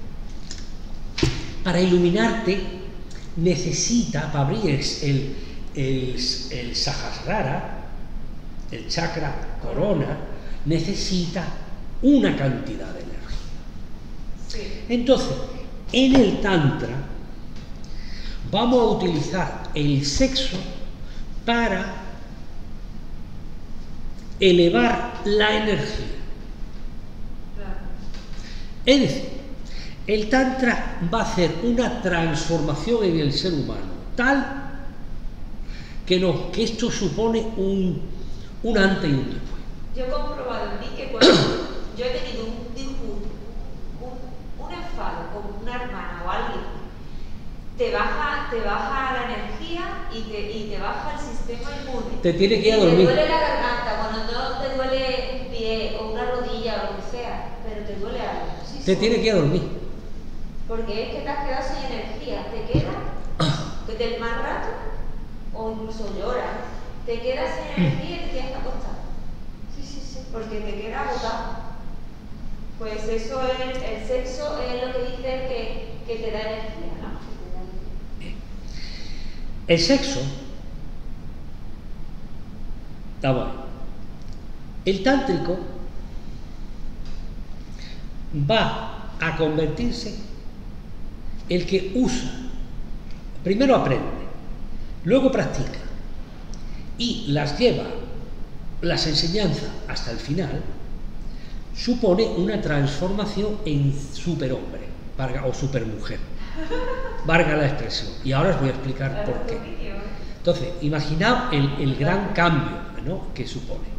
B: Para iluminarte necesita, para abrir el Sahasrara, el chakra corona, necesita una cantidad de energía.
C: Sí.
B: Entonces, en el Tantra vamos a utilizar el sexo para elevar la energía.
C: Claro.
B: Es decir, el Tantra va a hacer una transformación en el ser humano tal que esto supone un antes y un después.
C: Yo he comprobado en mí que cuando yo he tenido un enfado con una hermana o alguien, te baja la energía y te baja el sistema inmune.
B: Te tiene que ir a dormir.
C: Te duele la garganta, cuando no te duele un pie o una rodilla o lo que sea, pero te duele algo. Sí,
B: Te tiene que ir a dormir.
C: Porque es que te has quedado sin energía, te quedas del mal rato o incluso lloras, te quedas sin energía y te tienes que acostar. Sí, porque te quedas agotado. Pues eso es, el sexo es lo que dice que te da energía, ¿no?
B: El sexo, el tántrico va a convertirse el que usa, primero aprende, luego practica y las lleva, las enseñanzas hasta el final, supone una transformación en superhombre o supermujer, valga la expresión, y ahora os voy a explicar por qué. Entonces, imaginaos el gran cambio, ¿no?, que supone.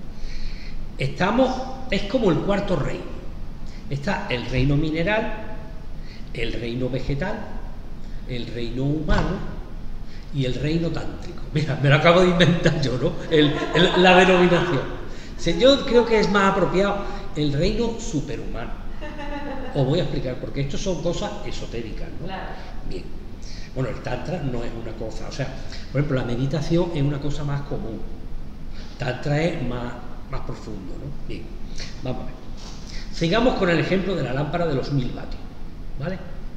B: Es como el cuarto reino. Está el reino mineral, el reino vegetal, el reino humano y el reino tántrico. Mira, me lo acabo de inventar yo, ¿no? La denominación. Yo creo que es más apropiado el reino superhumano. Os voy a explicar, porque esto son cosas esotéricas, ¿no?
C: Claro.
B: Bien. Bueno, el tantra no es una cosa, o sea, por ejemplo, la meditación es una cosa más común. Tantra es más profundo, ¿no? Bien, vamos a ver. Sigamos con el ejemplo de la lámpara de los 1000 vatios, ¿vale?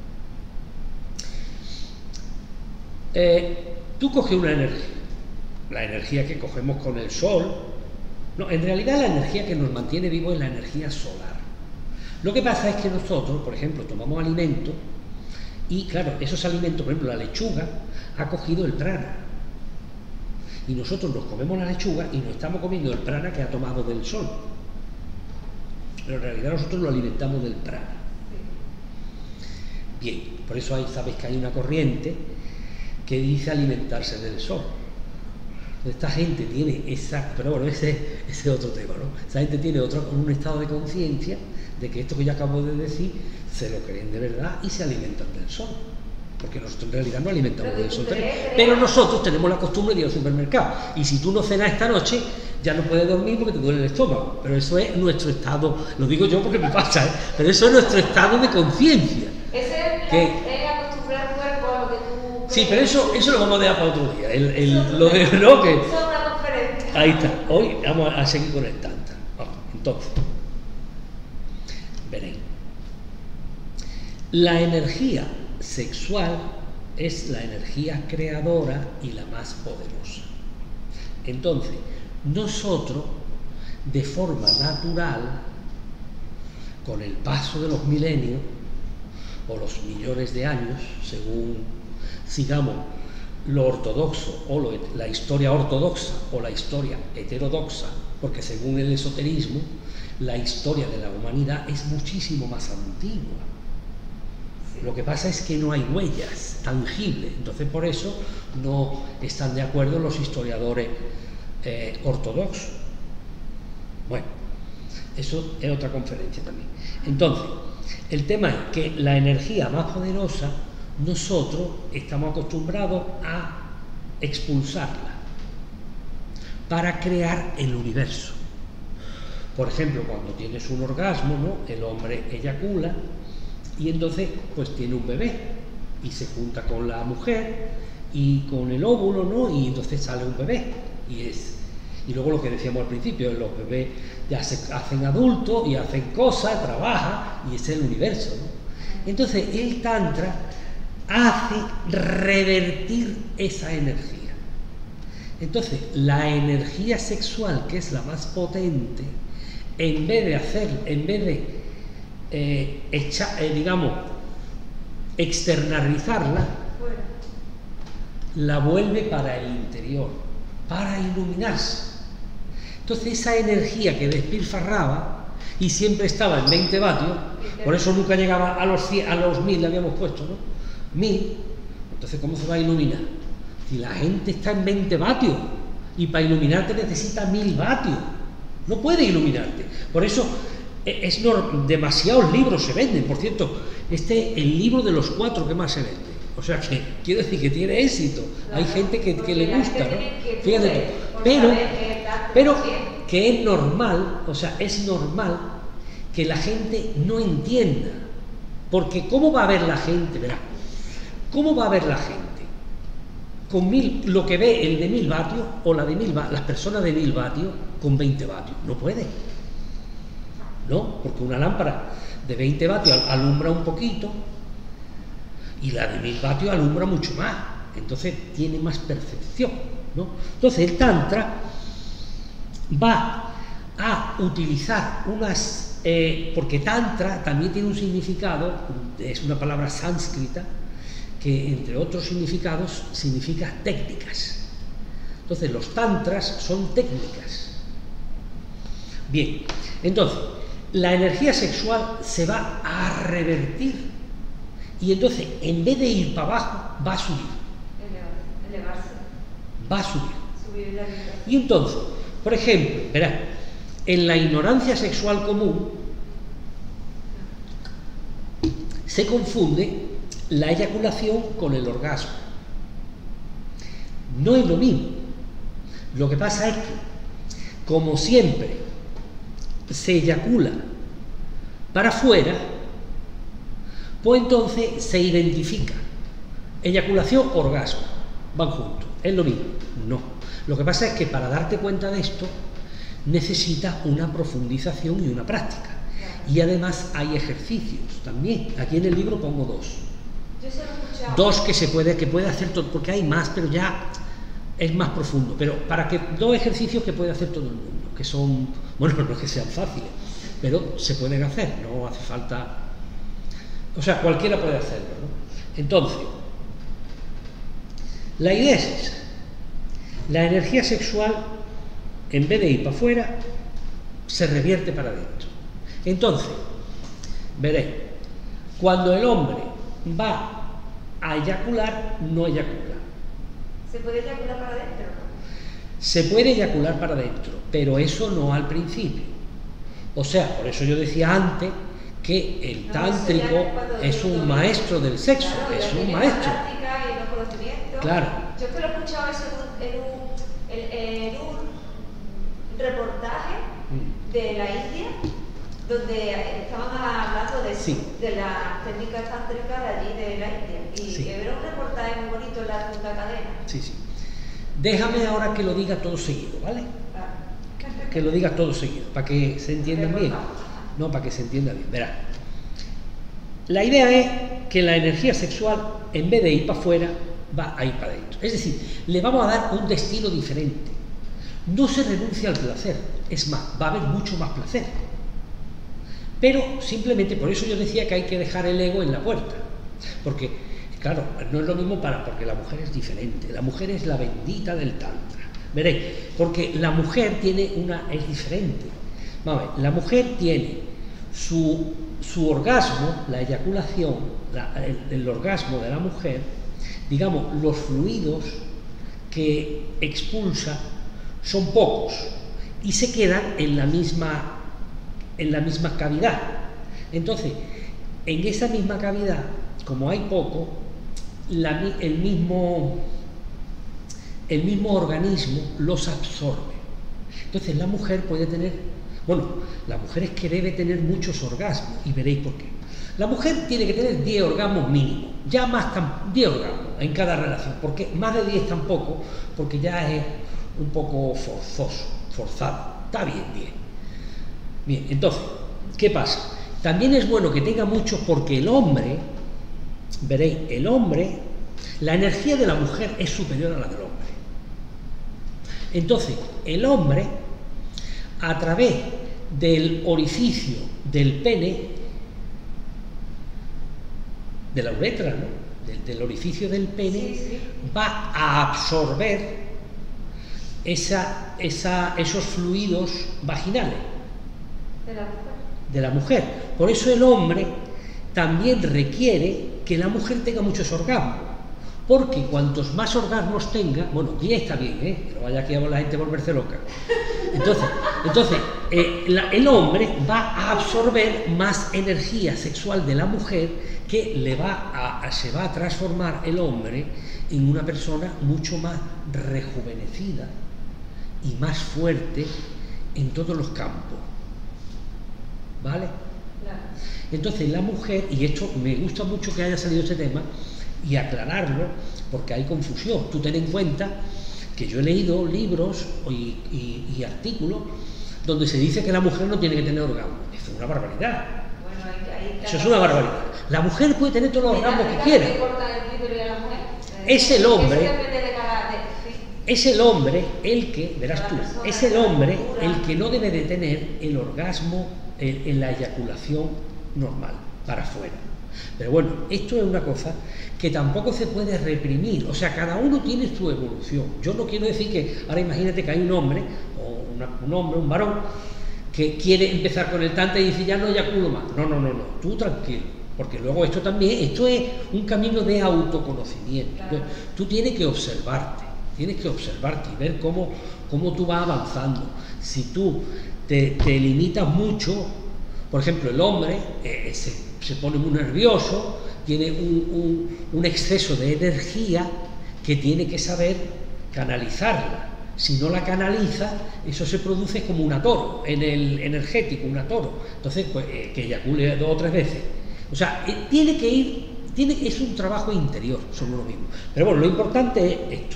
B: Tú coges una energía, la energía que cogemos con el sol. No, en realidad la energía que nos mantiene vivos es la energía solar. Lo que pasa es que nosotros, por ejemplo, tomamos alimentos y, claro, esos alimentos, por ejemplo, la lechuga ha cogido el prana. Y nosotros nos comemos la lechuga y nos estamos comiendo el prana que ha tomado del sol. Pero en realidad nosotros lo alimentamos del prana. Bien, por eso sabéis que hay una corriente que dice alimentarse del sol. Esta gente tiene pero bueno, ese es otro tema, ¿no? Esa gente tiene un estado de conciencia de que esto que yo acabo de decir se lo creen de verdad y se alimentan del sol, porque nosotros en realidad no alimentamos del sol, pero nosotros tenemos la costumbre de ir al supermercado y si tú no cenas esta noche ya no puedes dormir porque te duele el estómago, pero eso es nuestro estado, lo digo yo porque me pasa, pero eso es nuestro estado de conciencia.
C: Ese es
B: que...
D: Es acostumbrar el cuerpo a lo que tú...
B: Sí, pero eso lo vamos a dejar para otro día. Lo de no, que...
D: Eso es una conferencia.
B: Ahí está. Hoy vamos a seguir con el tantra. Vamos, entonces, veréis. La energía sexual es la energía creadora y la más poderosa. Entonces, nosotros, de forma natural, con el paso de los milenios, o los millones de años, según sigamos lo ortodoxo, o la historia ortodoxa, o la historia heterodoxa, porque según el esoterismo, la historia de la humanidad es muchísimo más antigua. Lo que pasa es que no hay huellas tangibles, entonces por eso no están de acuerdo los historiadores ortodoxos. Bueno, eso es otra conferencia también. Entonces, el tema es que la energía más poderosa, nosotros estamos acostumbrados a expulsarla para crear el universo. Por ejemplo, cuando tienes un orgasmo, ¿no? El hombre eyacula y entonces pues tiene un bebé y se junta con la mujer y con el óvulo, ¿no? Y entonces sale un bebé y luego lo que decíamos al principio, los bebés ya se hacen adultos y hacen cosas, trabajan y es el universo, ¿no? Entonces el tantra hace revertir esa energía. Entonces la energía sexual, que es la más potente, en vez de digamos, externalizarla, la vuelve para el interior, para iluminarse. Entonces esa energía que despilfarraba y siempre estaba en 20 vatios, por eso nunca llegaba a los 1000 le habíamos puesto, ¿no? 1000, entonces ¿cómo se va a iluminar? Si la gente está en 20 vatios y para iluminarte necesita 1000 vatios, no puede iluminarte. Por eso demasiados libros se venden. Por cierto, este es el libro de los 4 que más se vende. O sea que quiero decir que tiene éxito. Hay gente que le gusta, ¿no? Fíjate tú. Pero que es normal, o sea, es normal que la gente no entienda. Porque ¿cómo va a ver la gente? Verá, ¿cómo va a ver la gente? Con 1000, lo que ve el de 1000 vatios o la de 1000 vatios, las personas de 1000 vatios con 20 vatios. No puede. ¿No? Porque una lámpara de 20 vatios alumbra un poquito y la de 1000 vatios alumbra mucho más, entonces tiene más percepción, ¿no? Entonces el tantra va a utilizar unas porque tantra también tiene un significado, es una palabra sánscrita que entre otros significados significa técnicas. Entonces los tantras son técnicas. Bien, entonces la energía sexual se va a revertir y entonces en vez de ir para abajo va a subir.
D: Elevarse.
B: Va a subir.
D: Subir la vibración.
B: Y entonces, por ejemplo, verá, en la ignorancia sexual común se confunde la eyaculación con el orgasmo. No es lo mismo. Lo que pasa es que, como siempre, se eyacula para afuera, pues entonces se identifica eyaculación, orgasmo, van juntos, es lo mismo. No, lo que pasa es que para darte cuenta de esto necesitas una profundización y una práctica, y además hay ejercicios también. Aquí en el libro pongo 2.
D: Yo se lo he escuchado.
B: 2 que puede hacer todo, porque hay más, pero ya es más profundo, pero para que 2 ejercicios que puede hacer todo el mundo, que son, bueno, no es que sean fáciles, pero se pueden hacer, no hace falta, o sea, cualquiera puede hacerlo, ¿no? Entonces, la idea es esa. La energía sexual, en vez de ir para afuera, se revierte para adentro. Entonces, veréis, cuando el hombre va a eyacular, no eyacula.
D: ¿Se puede eyacular para adentro?
B: Se puede eyacular para adentro, pero eso no al principio. O sea, por eso yo decía antes que el tántrico es un maestro del sexo,
D: claro,
B: es un
D: la
B: maestro.
D: práctica y los conocimientos.
B: Claro.
D: Yo que lo he escuchado eso en un reportaje de la India, donde estaban hablando de,
B: Sí.
D: de la técnica tántrica de allí de la India. Y
B: Sí.
D: era un reportaje muy bonito en la segunda cadena.
B: Sí, sí. Déjame ahora que lo diga todo seguido, ¿vale?
D: Claro.
B: Que lo digas todo seguido, para que se entiendan bien.
D: Reportaje.
B: No, para que se entienda bien. Verá. La idea es que la energía sexual, en vez de ir para afuera, va a ir para adentro. Es decir, le vamos a dar un destino diferente. No se renuncia al placer, es más, va a haber mucho más placer. Pero simplemente, por eso yo decía que hay que dejar el ego en la puerta. Porque, claro, no es lo mismo porque la mujer es diferente. La mujer es la bendita del tantra. Veréis, porque la mujer es diferente. Vamos a ver, la mujer tiene su orgasmo, la eyaculación, el orgasmo de la mujer, digamos, los fluidos que expulsa son pocos y se quedan en la misma cavidad. Entonces, en esa misma cavidad, como hay poco, el mismo organismo los absorbe. Entonces la mujer puede tener, la mujer es que debe tener muchos orgasmos, y veréis por qué. La mujer tiene que tener 10 orgasmos mínimo, ya más 10 orgasmos en cada relación, porque más de 10 tampoco, porque ya es un poco forzado. Está bien, 10. Bien, entonces, ¿qué pasa? También es bueno que tenga muchos porque el hombre, veréis, la energía de la mujer es superior a la del hombre. Entonces, el hombre, a través del orificio del pene, de la uretra, ¿no? Del orificio del pene,
D: Sí.
B: va a absorber esos fluidos vaginales de la mujer. Por eso el hombre también requiere que la mujer tenga muchos orgasmos, porque cuantos más orgasmos tenga, 10 está bien, que no vaya aquí a la gente a volverse loca. Entonces el hombre va a absorber más energía sexual de la mujer, que se va a transformar el hombre en una persona mucho más rejuvenecida y más fuerte en todos los campos. ¿Vale?
D: Claro.
B: Entonces la mujer, y esto me gusta mucho que haya salido este tema y aclararlo, porque hay confusión. Tú ten en cuenta que yo he leído libros y artículos donde se dice que la mujer no tiene que tener orgasmo. Eso es una barbaridad.
D: Bueno, ahí
B: Eso es una barbaridad. La mujer puede tener todos los orgasmos que quiera. Es el hombre.
D: Eso depende de cada... sí.
B: Es el hombre el que, verás tú, es el hombre el que no debe de tener el orgasmo en la eyaculación normal, para afuera. Pero bueno, esto es una cosa que tampoco se puede reprimir. O sea, cada uno tiene su evolución. Yo no quiero decir que, ahora imagínate que hay un hombre, un varón, que quiere empezar con el tantra y dice, ya no eyaculo más. No, tú tranquilo. Porque luego esto es un camino de autoconocimiento.
D: Claro.
B: Entonces, tú tienes que observarte y ver cómo tú vas avanzando. Si tú te limitas mucho, por ejemplo, el hombre se pone muy nervioso, tiene un exceso de energía que tiene que saber canalizarla. Si no la canaliza, eso se produce como un atoro, en el energético, un atoro. Entonces, pues, que eyacule 2 o 3 veces. O sea, es un trabajo interior sobre uno mismo. Pero bueno, lo importante es esto.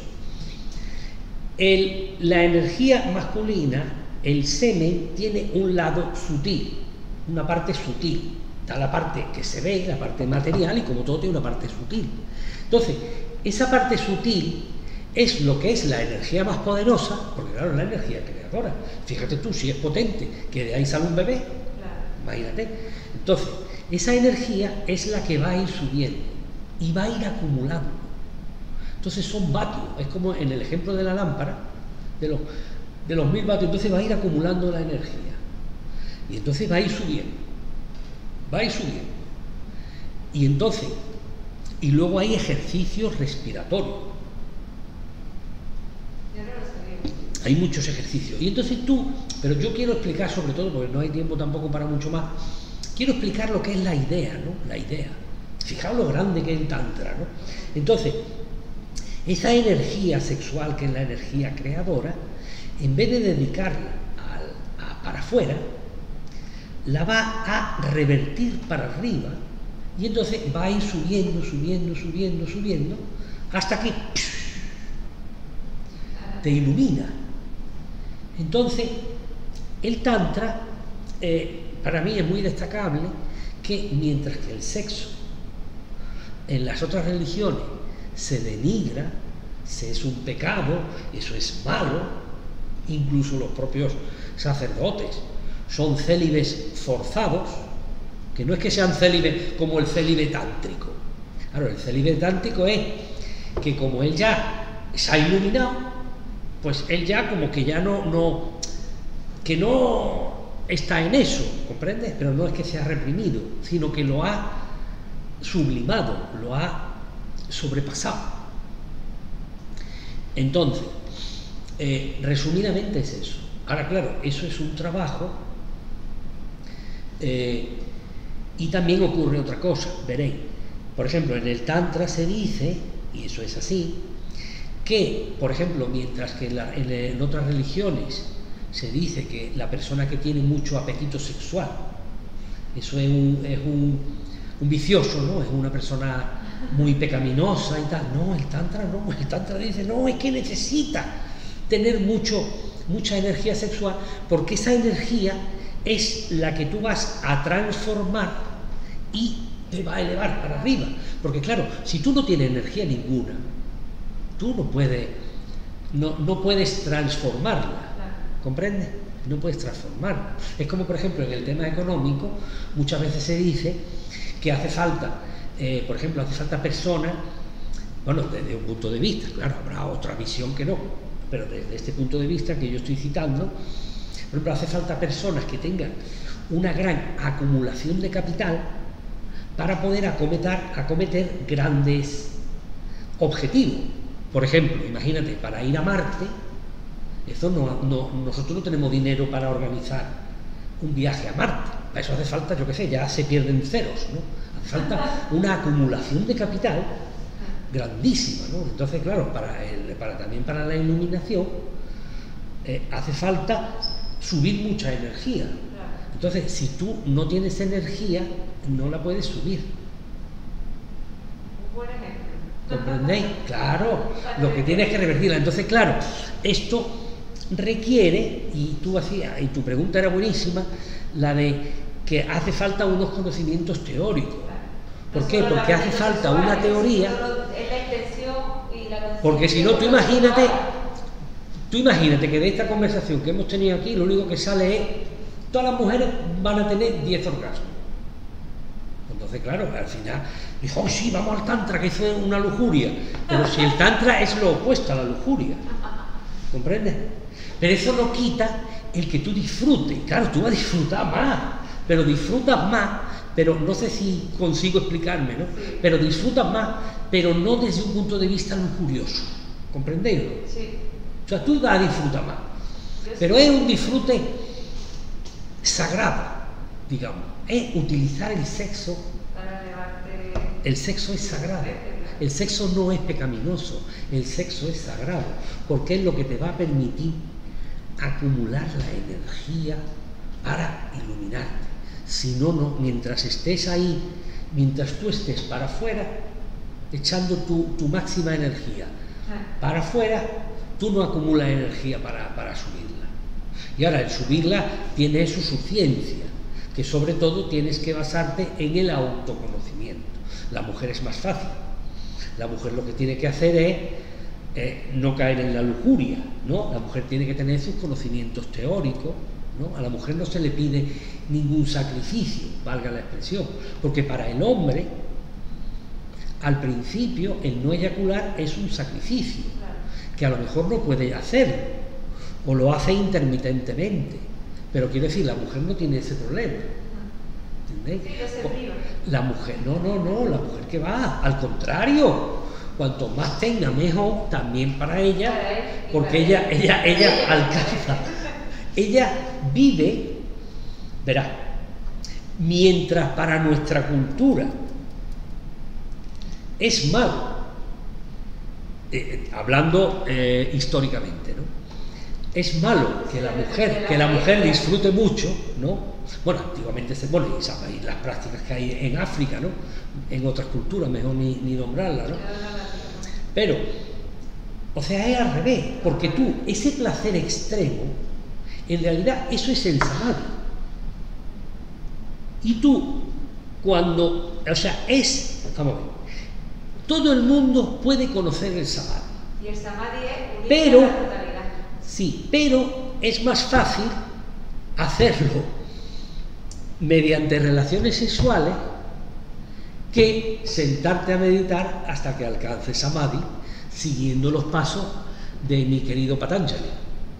B: La energía masculina, el semen, tiene un lado sutil, una parte sutil. Está la parte que se ve, la parte material, y como todo tiene una parte sutil. Entonces, esa parte sutil es lo que es la energía más poderosa, porque claro, es la energía creadora. Fíjate tú, si es potente, que de ahí sale un bebé,
D: Claro.
B: imagínate. Entonces, esa energía es la que va a ir subiendo y va a ir acumulando. Entonces son vatios, es como en el ejemplo de la lámpara, de los 1000 vatios, entonces va a ir acumulando la energía. Y entonces va a ir subiendo. Y entonces, y luego hay ejercicios respiratorios.
D: Yo no lo sabía.
B: Hay muchos ejercicios. Y entonces pero yo quiero explicar sobre todo, porque no hay tiempo tampoco para mucho más, quiero explicar lo que es la idea, ¿no? La idea. Fijaos lo grande que es el tantra, ¿no? Entonces, esa energía sexual, que es la energía creadora, en vez de dedicarla para afuera, la va a revertir para arriba y entonces va a ir subiendo, subiendo, subiendo, subiendo, hasta que te ilumina. Entonces, el Tantra, para mí es muy destacable que mientras que el sexo en las otras religiones se denigra, se es un pecado, eso es malo, incluso los propios sacerdotes son célibes forzados, que no es que sean célibes como el célibe tántrico. Claro, el célibe tántrico es que como él ya se ha iluminado, pues él ya como que ya no está en eso, ¿comprendes? Pero no es que se ha reprimido, sino que lo ha sublimado, lo ha sobrepasado. Entonces, resumidamente es eso. Ahora, claro, eso es un trabajo y también ocurre otra cosa, veréis. Por ejemplo, en el Tantra se dice, y eso es así, que, por ejemplo, mientras que en otras religiones se dice que la persona que tiene mucho apetito sexual, eso es un vicioso, ¿no? Es una persona muy pecaminosa y tal. No, el Tantra no, el Tantra dice, no, es que necesita tener mucha energía sexual, porque esa energía es la que tú vas a transformar y te va a elevar para arriba. Porque claro, si tú no tienes energía ninguna, tú no puedes transformarla, ¿comprendes? No puedes transformarla. Es como, por ejemplo, en el tema económico, muchas veces se dice que hace falta, por ejemplo, hace falta personas, bueno, desde un punto de vista, claro, habrá otra visión que no, pero desde este punto de vista que yo estoy citando, por ejemplo, hace falta personas que tengan una gran acumulación de capital para poder acometer grandes objetivos. Por ejemplo, imagínate, para ir a Marte, nosotros no tenemos dinero para organizar un viaje a Marte. Para eso hace falta, yo qué sé, ya se pierden ceros, ¿no? Hace falta una acumulación de capital grandísima, ¿no? Entonces, claro, también para la iluminación hace falta subir mucha energía. Entonces, si tú no tienes energía, no la puedes subir.
D: Un buen ejemplo.
B: ¿Comprendéis? Claro, lo que tienes que revertirla. Entonces, claro, esto requiere, y tu pregunta era buenísima, la de que hace falta unos conocimientos teóricos. ¿Por qué? Porque hace falta una teoría. Porque si no, tú imagínate que de esta conversación que hemos tenido aquí, lo único que sale es: todas las mujeres van a tener 10 orgasmos. Entonces, claro, al final dijo, oh, sí, vamos al Tantra, que eso es una lujuria. Pero si el Tantra es lo opuesto a la lujuria, ¿comprendes? Pero eso no quita el que tú disfrutes. Claro, tú vas a disfrutar más, pero disfrutas más, pero no sé si consigo explicarme, ¿no? Pero disfrutas más, pero no desde un punto de vista lujurioso, ¿comprendéis?
D: Sí.
B: O sea, tú vas a disfrutar más, pero es un disfrute sagrado, digamos. Es utilizar el sexo.
D: Para elevarte.
B: El sexo es sagrado. El sexo no es pecaminoso, el sexo es sagrado, porque es lo que te va a permitir acumular la energía para iluminarte. Si no, mientras estés ahí, mientras tú estés para afuera, echando tu máxima energía para afuera, tú no acumulas energía para subirla. Y ahora, el subirla tiene eso su ciencia, que sobre todo tienes que basarte en el autoconocimiento. La mujer es más fácil. La mujer lo que tiene que hacer es no caer en la lujuria, ¿no? La mujer tiene que tener sus conocimientos teóricos, ¿no? A la mujer no se le pide ningún sacrificio, valga la expresión, porque para el hombre, al principio, el no eyacular es un sacrificio, que a lo mejor no puede hacerlo, o lo hace intermitentemente, pero quiero decir, la mujer no tiene ese problema. ¿Entendéis? La mujer, no, la mujer que va, al contrario, cuanto más tenga mejor también para ella, porque ella alcanza, ella vive, verá, mientras para nuestra cultura es malo, hablando históricamente, ¿no? es malo que la mujer disfrute mucho, ¿no? Bueno, antiguamente y las prácticas que hay en África, ¿no? En otras culturas, mejor ni nombrarlas, ¿no? Pero, o sea, es al revés, porque tú, ese placer extremo, en realidad eso es el samadhi. Y tú, cuando, o sea, vamos a ver, todo el mundo puede conocer el samadhi.
D: Y el samadhi es
B: Pero,
D: unir a la totalidad.
B: sí, pero es más fácil hacerlo mediante relaciones sexuales que sentarte a meditar hasta que alcances samadhi, siguiendo los pasos de mi querido Patanjali.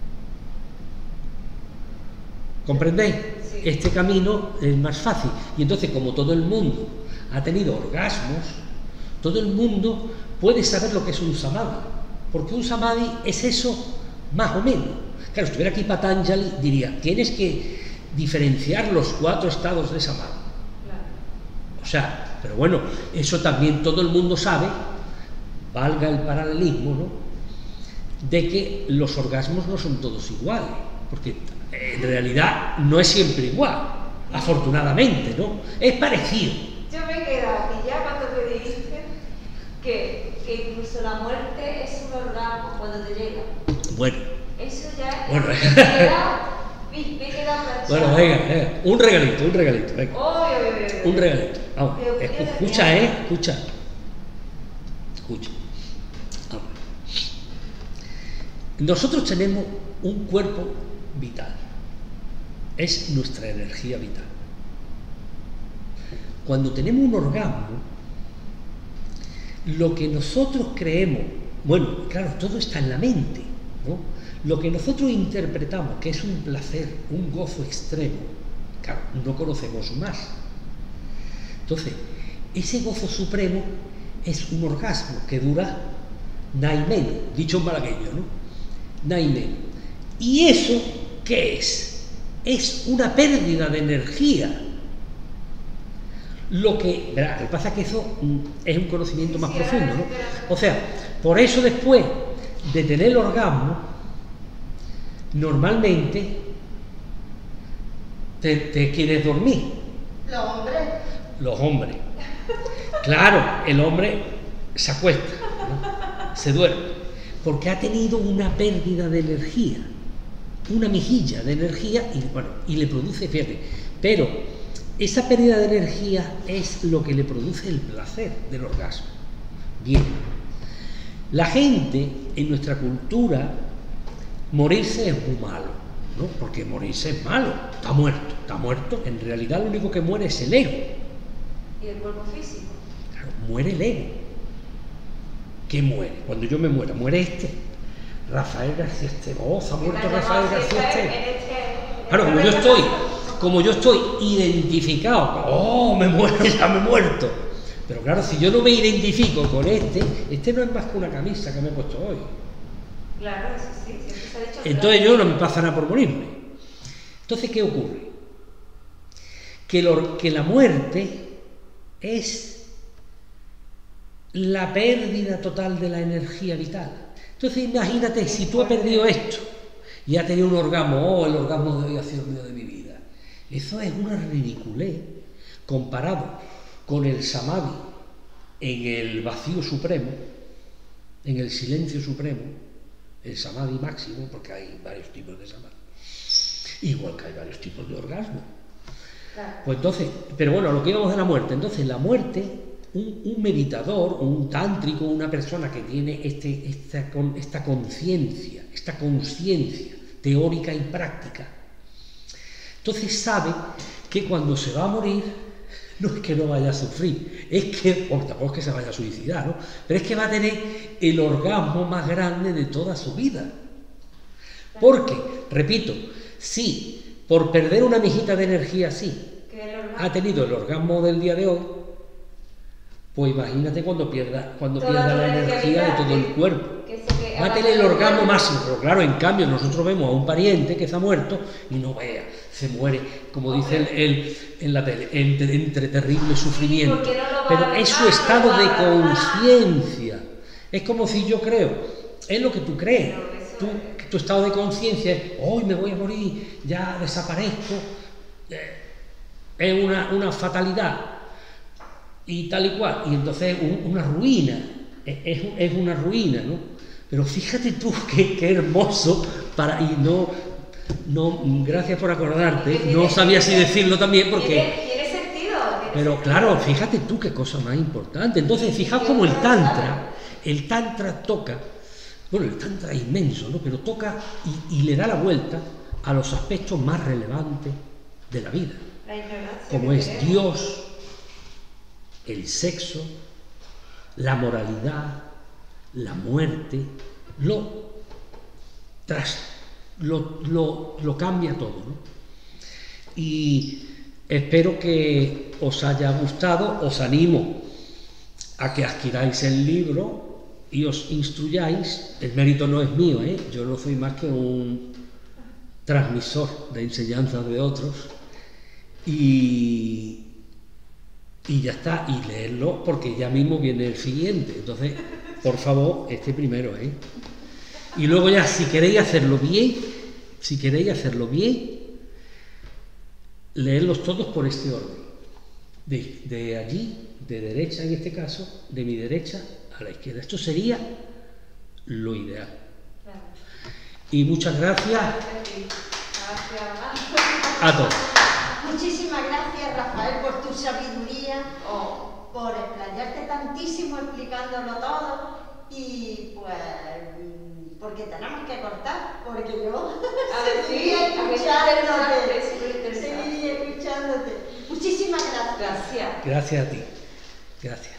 B: ¿Comprendéis?
D: Sí.
B: Este camino es más fácil. Y entonces, como todo el mundo ha tenido orgasmos, todo el mundo puede saber lo que es un samadhi. Porque un samadhi es eso, más o menos. Claro, si estuviera aquí Patanjali, diría, tienes que diferenciar los 4 estados de samadhi.
D: Claro.
B: O sea, pero bueno, eso también todo el mundo sabe, valga el paralelismo, ¿no? De que los orgasmos no son todos iguales, porque en realidad no es siempre igual, afortunadamente, ¿no? Es parecido.
D: Yo me he quedado pillada cuando te dijiste que incluso la muerte es un orgasmo cuando te llega.
B: Bueno.
D: Eso ya
B: Bueno.
D: me he quedado planchada.
B: Bueno, venga, un regalito, venga.
D: Oye.
B: Un regalito. Vamos, escucha, escucha. Vamos. Nosotros tenemos un cuerpo vital. Es nuestra energía vital. Cuando tenemos un orgasmo, lo que nosotros creemos, bueno, claro, todo está en la mente, ¿no? Lo que nosotros interpretamos que es un placer, un gozo extremo, claro, no conocemos más. Entonces, ese gozo supremo es un orgasmo que dura naimeno, dicho en malagueño, ¿no? Naimeno. ¿Y eso qué es? Es una pérdida de energía. Lo que pasa es que eso es un conocimiento más profundo, ¿no? O sea, por eso después de tener el orgasmo, normalmente te quieres dormir. Los hombres. Claro, el hombre se acuesta, ¿no? Se duerme, porque ha tenido una pérdida de energía, una mejilla de energía, y le produce, fíjate, pero esa pérdida de energía es lo que le produce el placer del orgasmo. Bien, la gente en nuestra cultura, morirse es muy malo, ¿no? Porque morirse es malo, está muerto, en realidad lo único que muere es el ego.
D: ¿Y el cuerpo físico?
B: Claro, muere el ego. ¿Qué muere? Cuando yo me muera, muere Rafael García Esteban, se ha muerto Rafael García Esteban. Claro, como yo estoy identificado, me muero, ya me he muerto. Pero claro, si yo no me identifico con este no es más que una camisa que me he puesto hoy.
D: Claro, sí, siempre se ha dicho.
B: Entonces yo no me pasa nada por morirme. Entonces, ¿qué ocurre? Que la muerte es la pérdida total de la energía vital. Entonces imagínate, si tú has perdido esto y has tenido un orgasmo, el orgasmo de hoy ha sido el mío de mi vida. Eso es una ridiculez comparado con el samadhi en el vacío supremo, en el silencio supremo, el samadhi máximo, porque hay varios tipos de samadhi, igual que hay varios tipos de orgasmo. Pues entonces, pero bueno, lo que íbamos de la muerte, entonces la muerte, un meditador, un tántrico, una persona que tiene esta conciencia, esta conciencia teórica y práctica, entonces sabe que cuando se va a morir, no es que no vaya a sufrir, es que, tampoco es que se vaya a suicidar, ¿no? Pero es que va a tener el orgasmo más grande de toda su vida. Porque, repito, sí, por perder una mijita de energía, sí, ha tenido el orgasmo del día de hoy, pues imagínate cuando pierda la energía de todo el cuerpo. Va a tener el orgasmo máximo, pero claro, en cambio nosotros vemos a un pariente que se ha muerto y no vea, se muere, como dice en la tele, entre terrible sufrimiento. Pero es su estado de conciencia. Es como si yo creo, es lo que tú crees. tu estado de conciencia es, hoy me voy a morir, ya desaparezco, es una fatalidad y tal y cual, y entonces una ruina, es una ruina, ¿no? Pero fíjate tú qué hermoso, y no, gracias por acordarte, no sabía si decirlo también porque...
D: Tiene sentido.
B: Pero claro, fíjate tú qué cosa más importante. Entonces, fijaos cómo el Tantra toca, bueno, el Tantra es inmenso, ¿no? Pero toca y le da la vuelta a los aspectos más relevantes de la vida,
C: La ignorancia.
B: como es Dios, el sexo, la moralidad, la muerte, lo cambia todo, ¿no? Y espero que os haya gustado, os animo a que adquiráis el libro y os instruyáis. El mérito no es mío, yo no soy más que un transmisor de enseñanzas de otros, y ya está, y leerlo porque ya mismo viene el siguiente. Entonces, por favor, este primero, y luego ya, si queréis hacerlo bien, leerlos todos por este orden, de allí, de derecha en este caso, de mi derecha a la izquierda. Esto sería lo ideal. Y muchas gracias a todos.
A: Muchísimas gracias, Rafael, por tu sabiduría, por explayarte tantísimo explicándolo todo, y pues porque tenemos que cortar, porque yo seguiría escuchándote. Muchísimas gracias.
B: Gracias a ti. Gracias.